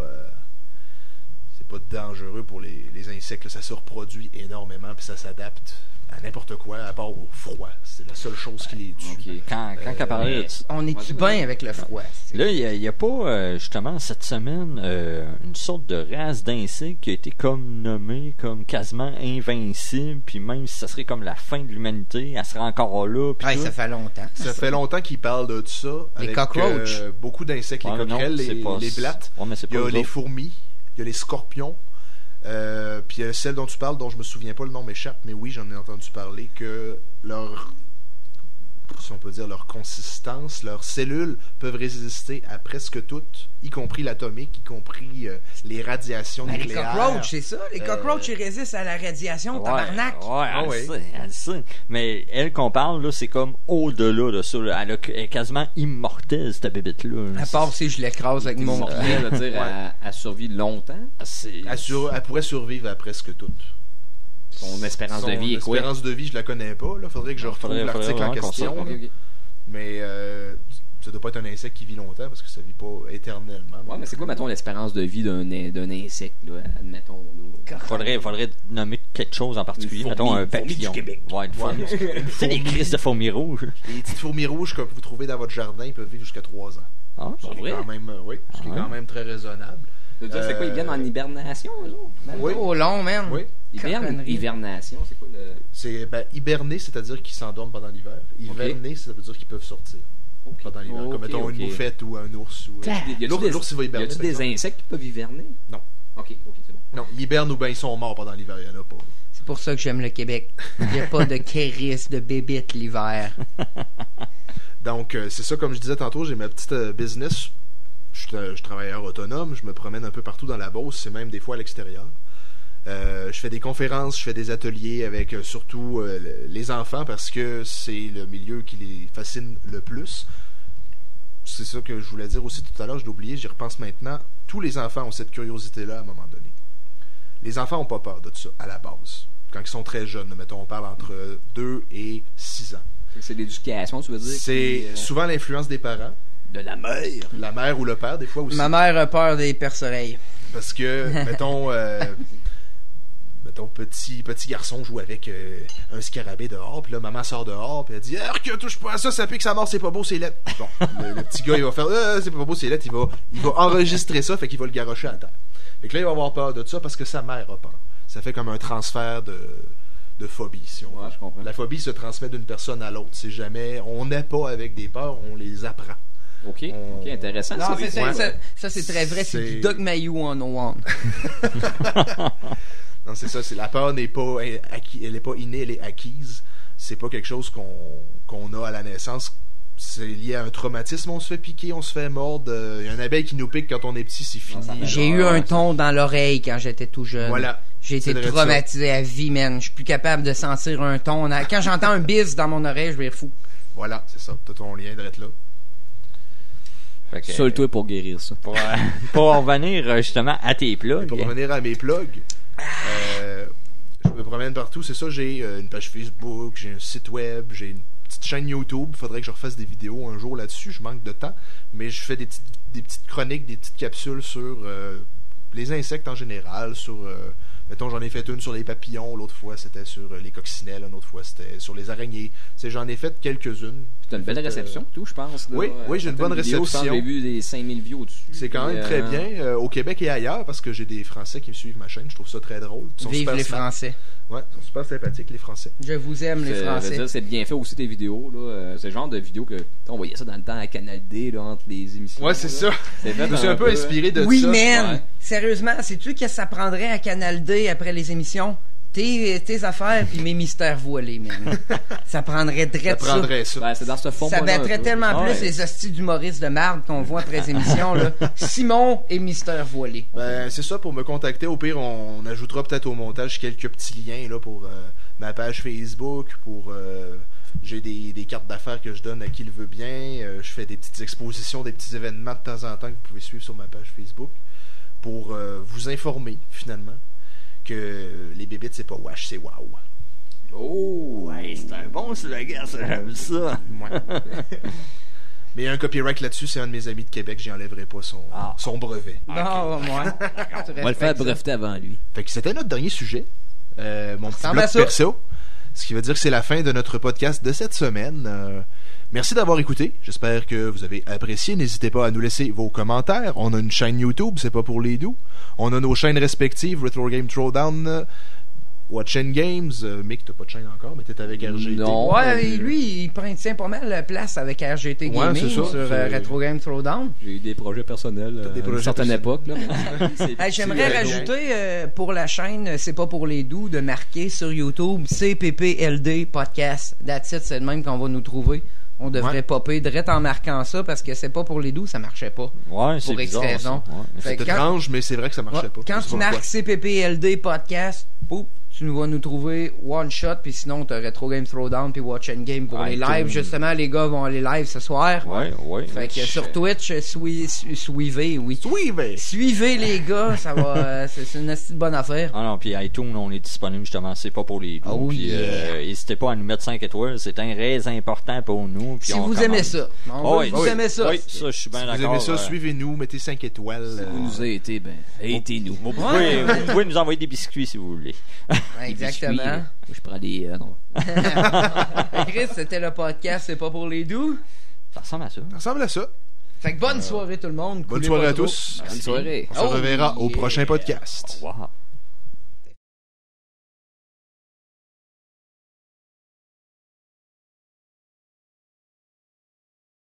dangereux pour les insectes. Là. Ça se reproduit énormément puis ça s'adapte à n'importe quoi, à part au froid. C'est la seule chose qui les tue. Okay. Quand elle parlait de... On est-tu bien avec le froid? Là, il n'y a pas, justement, cette semaine, une sorte de race d'insectes qui a été comme nommée comme quasiment invincible, puis même si ça serait comme la fin de l'humanité, elle serait encore là. Ça fait longtemps. Ça fait longtemps qu'ils parlent de ça. Les avec, cockroaches. Beaucoup d'insectes, les coquerelles, les blattes. Ouais, il y a les fourmis, il y a les scorpions. Puis celle dont tu parles, dont je me souviens pas, le nom m'échappe, mais oui, j'en ai entendu parler, que si on peut dire leur consistance, leurs cellules peuvent résister à presque toutes, y compris l'atomique, y compris les radiations nucléaires. Les cockroaches, c'est ça. Les cockroaches, ils résistent à la radiation, tabarnak. Elle sait. Mais elle qu'on parle, là, c'est comme au-delà de ça. Là. Elle est quasiment immortelle, cette bébête-là. À part si je l'écrase avec mon pied. Elle survit longtemps. Elle pourrait survivre à presque toutes. Son espérance de vie est quoi? L'espérance de vie, je la connais pas. Il faudrait que je retrouve l'article en question. Okay. Mais ça doit pas être un insecte qui vit longtemps parce que ça vit pas éternellement. Ouais, mais c'est quoi, mettons, l'espérance de vie d'un insecte, là, admettons? Faudrait nommer quelque chose en particulier. Mettons un papillon. Du Québec. Ouais, une fourmi. C'est des crises de fourmis rouges. Les petites fourmis rouges que vous trouvez dans votre jardin, ils peuvent vivre jusqu'à 3 ans. Ah, c'est vrai? Ce qui est quand même très raisonnable. C'est quoi, ils viennent en hibernation, eux autres? Oui. Au long, man. Oui. Hibernation, c'est quoi le... C'est hiberner, c'est-à-dire qu'ils s'endorment pendant l'hiver. Hiverner, ça veut dire qu'ils peuvent sortir pendant l'hiver. Comme mettons une moufette ou un ours. L'ours, il va hiberner. Y a-t-il des insectes qui peuvent hiverner? Non. Ok, c'est bon. Non, ils hibernent ou bien ils sont morts pendant l'hiver, il n'y en a pas. C'est pour ça que j'aime le Québec. Il n'y a pas de kéris, de bébites l'hiver. Donc, c'est ça, comme je disais tantôt, j'ai ma petite business. Je suis travailleur autonome, je me promène un peu partout dans la Beauce, c'est même des fois à l'extérieur. Je fais des conférences, je fais des ateliers avec surtout les enfants parce que c'est le milieu qui les fascine le plus. C'est ça que je voulais dire aussi tout à l'heure, je l'ai oublié, j'y repense maintenant. Tous les enfants ont cette curiosité-là à un moment donné. Les enfants n'ont pas peur de ça, à la base. Quand ils sont très jeunes, mettons, on parle entre 2 et 6 ans. C'est l'éducation, tu veux dire? C'est souvent l'influence des parents. De la mère. La mère ou le père, des fois aussi. Ma mère a peur des perce-oreilles. Parce que, mettons, petit garçon joue avec un scarabée dehors, puis là, maman sort dehors, puis elle dit « que touche pas à ça, ça pique sa mort, c'est pas beau, c'est laid. » Bon, le petit gars, il va faire « c'est pas beau, c'est laid. » Il va enregistrer ça, fait qu'il va le garrocher à terre. Fait que là, il va avoir peur de ça parce que sa mère a peur. Ça fait comme un transfert de phobie, si on veut. Je comprends. La phobie se transmet d'une personne à l'autre. C'est jamais... On n'est pas avec des peurs, on les apprend. OK, intéressant. Non, ça, c'est très vrai. C'est du Doug Mayou 101. Non, c'est ça. La peur n'est pas elle n'est pas innée, elle est acquise. C'est pas quelque chose qu'on a à la naissance. C'est lié à un traumatisme. On se fait piquer, on se fait mordre. Il y a une abeille qui nous pique quand on est petit, c'est fini. J'ai eu un ton dans l'oreille quand j'étais tout jeune. Voilà. J'ai été traumatisé à vie, man. Je suis plus capable de sentir un ton. Quand j'entends un bise dans mon oreille, je vais être fou. Voilà, c'est ça. T'as ton lien d'être là. Seul toi pour guérir ça. Pour revenir justement à tes plugs. Pour revenir à mes plugs, je me promène partout. C'est ça, j'ai une page Facebook, j'ai un site web, j'ai une petite chaîne YouTube. Il faudrait que je refasse des vidéos un jour là-dessus. Je manque de temps, mais je fais des petites chroniques, des petites capsules sur les insectes en général, sur... mettons, j'en ai fait une sur les papillons, l'autre fois c'était sur les coccinelles, une autre fois c'était sur les araignées. J'en ai fait quelques-unes. T'as une belle réception, tout, je pense. Là, oui, j'ai une bonne réception. J'ai vu des 5000 views au-dessus. C'est quand même très bien, au Québec et ailleurs, parce que j'ai des Français qui me suivent ma chaîne. Je trouve ça très drôle. Vive les Français. Ouais, ils sont super sympathiques, les Français. Je vous aime, les Français. C'est bien fait aussi, tes vidéos. C'est le genre de vidéos que on voyait ça dans le temps à Canal D, là, entre les émissions. Ouais, c'est là. ça. Je me suis un peu inspiré de ça. Oui, man! Ouais. Sérieusement, sais-tu que ça prendrait à Canal D après les émissions? Tes affaires puis mes mystères voilés, man. Ça prendrait direct ça. Ben, c'est dans ce fond. Ça battrait tellement plus les hosties d'humoristes de marde qu'on voit après les émissions, là. Simon et mystères voilés. Ben, c'est ça, pour me contacter. Au pire, on ajoutera peut-être au montage quelques petits liens là, pour ma page Facebook, pour... j'ai des cartes d'affaires que je donne à qui le veut bien. Je fais des petites expositions, des petits événements de temps en temps que vous pouvez suivre sur ma page Facebook pour vous informer, finalement, que les bébites, c'est pas wash, c'est wow. Oh, ouais, c'est un bon slogan, ça, j'aime ça. Ouais. Mais il y a un copyright là-dessus, c'est un de mes amis de Québec, j'y enlèverai pas son brevet. Non, moi. On va le faire breveter avant lui. Fait que c'était notre dernier sujet. Mon petit bloc perso. Ce qui veut dire que c'est la fin de notre podcast de cette semaine. Merci d'avoir écouté. J'espère que vous avez apprécié. N'hésitez pas à nous laisser vos commentaires. On a une chaîne YouTube, c'est pas pour les doux. On a nos chaînes respectives, Retro Game Throwdown, Watch and Games. Mick, t'as pas de chaîne encore, mais t'es avec RGT. Non. Ouais, lui, il tient pas mal la place avec RGT Gaming sur Retro Game Throwdown. J'ai eu des projets personnels à une certaine époque. J'aimerais rajouter pour la chaîne C'est pas pour les doux de marquer sur YouTube CPPLD Podcast. That's it, c'est le même qu'on va nous trouver. On devrait popper direct en marquant ça parce que c'est pas pour les doux, ça marchait pas. Ouais, c'est bizarre. Pour X raison. C'est étrange, mais c'est vrai que ça marchait pas. Quand tu marques CPPLD Podcast, tu vas nous trouver one shot, puis sinon t'as Retro Game Throwdown puis Watch and Game pour les lives. Justement, les gars vont aller live ce soir. Ouais. Fait que sur Twitch, suivez les gars, ça va. C'est une assez bonne affaire. Ah non, puis iTunes, on est disponible justement, c'est pas pour les doux. Puis n'hésitez pas à nous mettre 5 étoiles, c'est un très important pour nous. Puis si vous aimez ça. Vous aimez ça. Oui, ça, je suis bien d'accord. Si vous aimez ça, suivez-nous, mettez 5 étoiles. Si vous nous aidez, aidez-nous. Vous pouvez nous envoyer des biscuits si vous voulez. Exactement. Je prends des. Non. Chris, c'était le podcast C'est pas pour les doux. Ça ressemble à ça. Fait que bonne soirée tout le monde. Bonne soirée à tous. Bonne soirée. On se reverra au prochain podcast. Au revoir.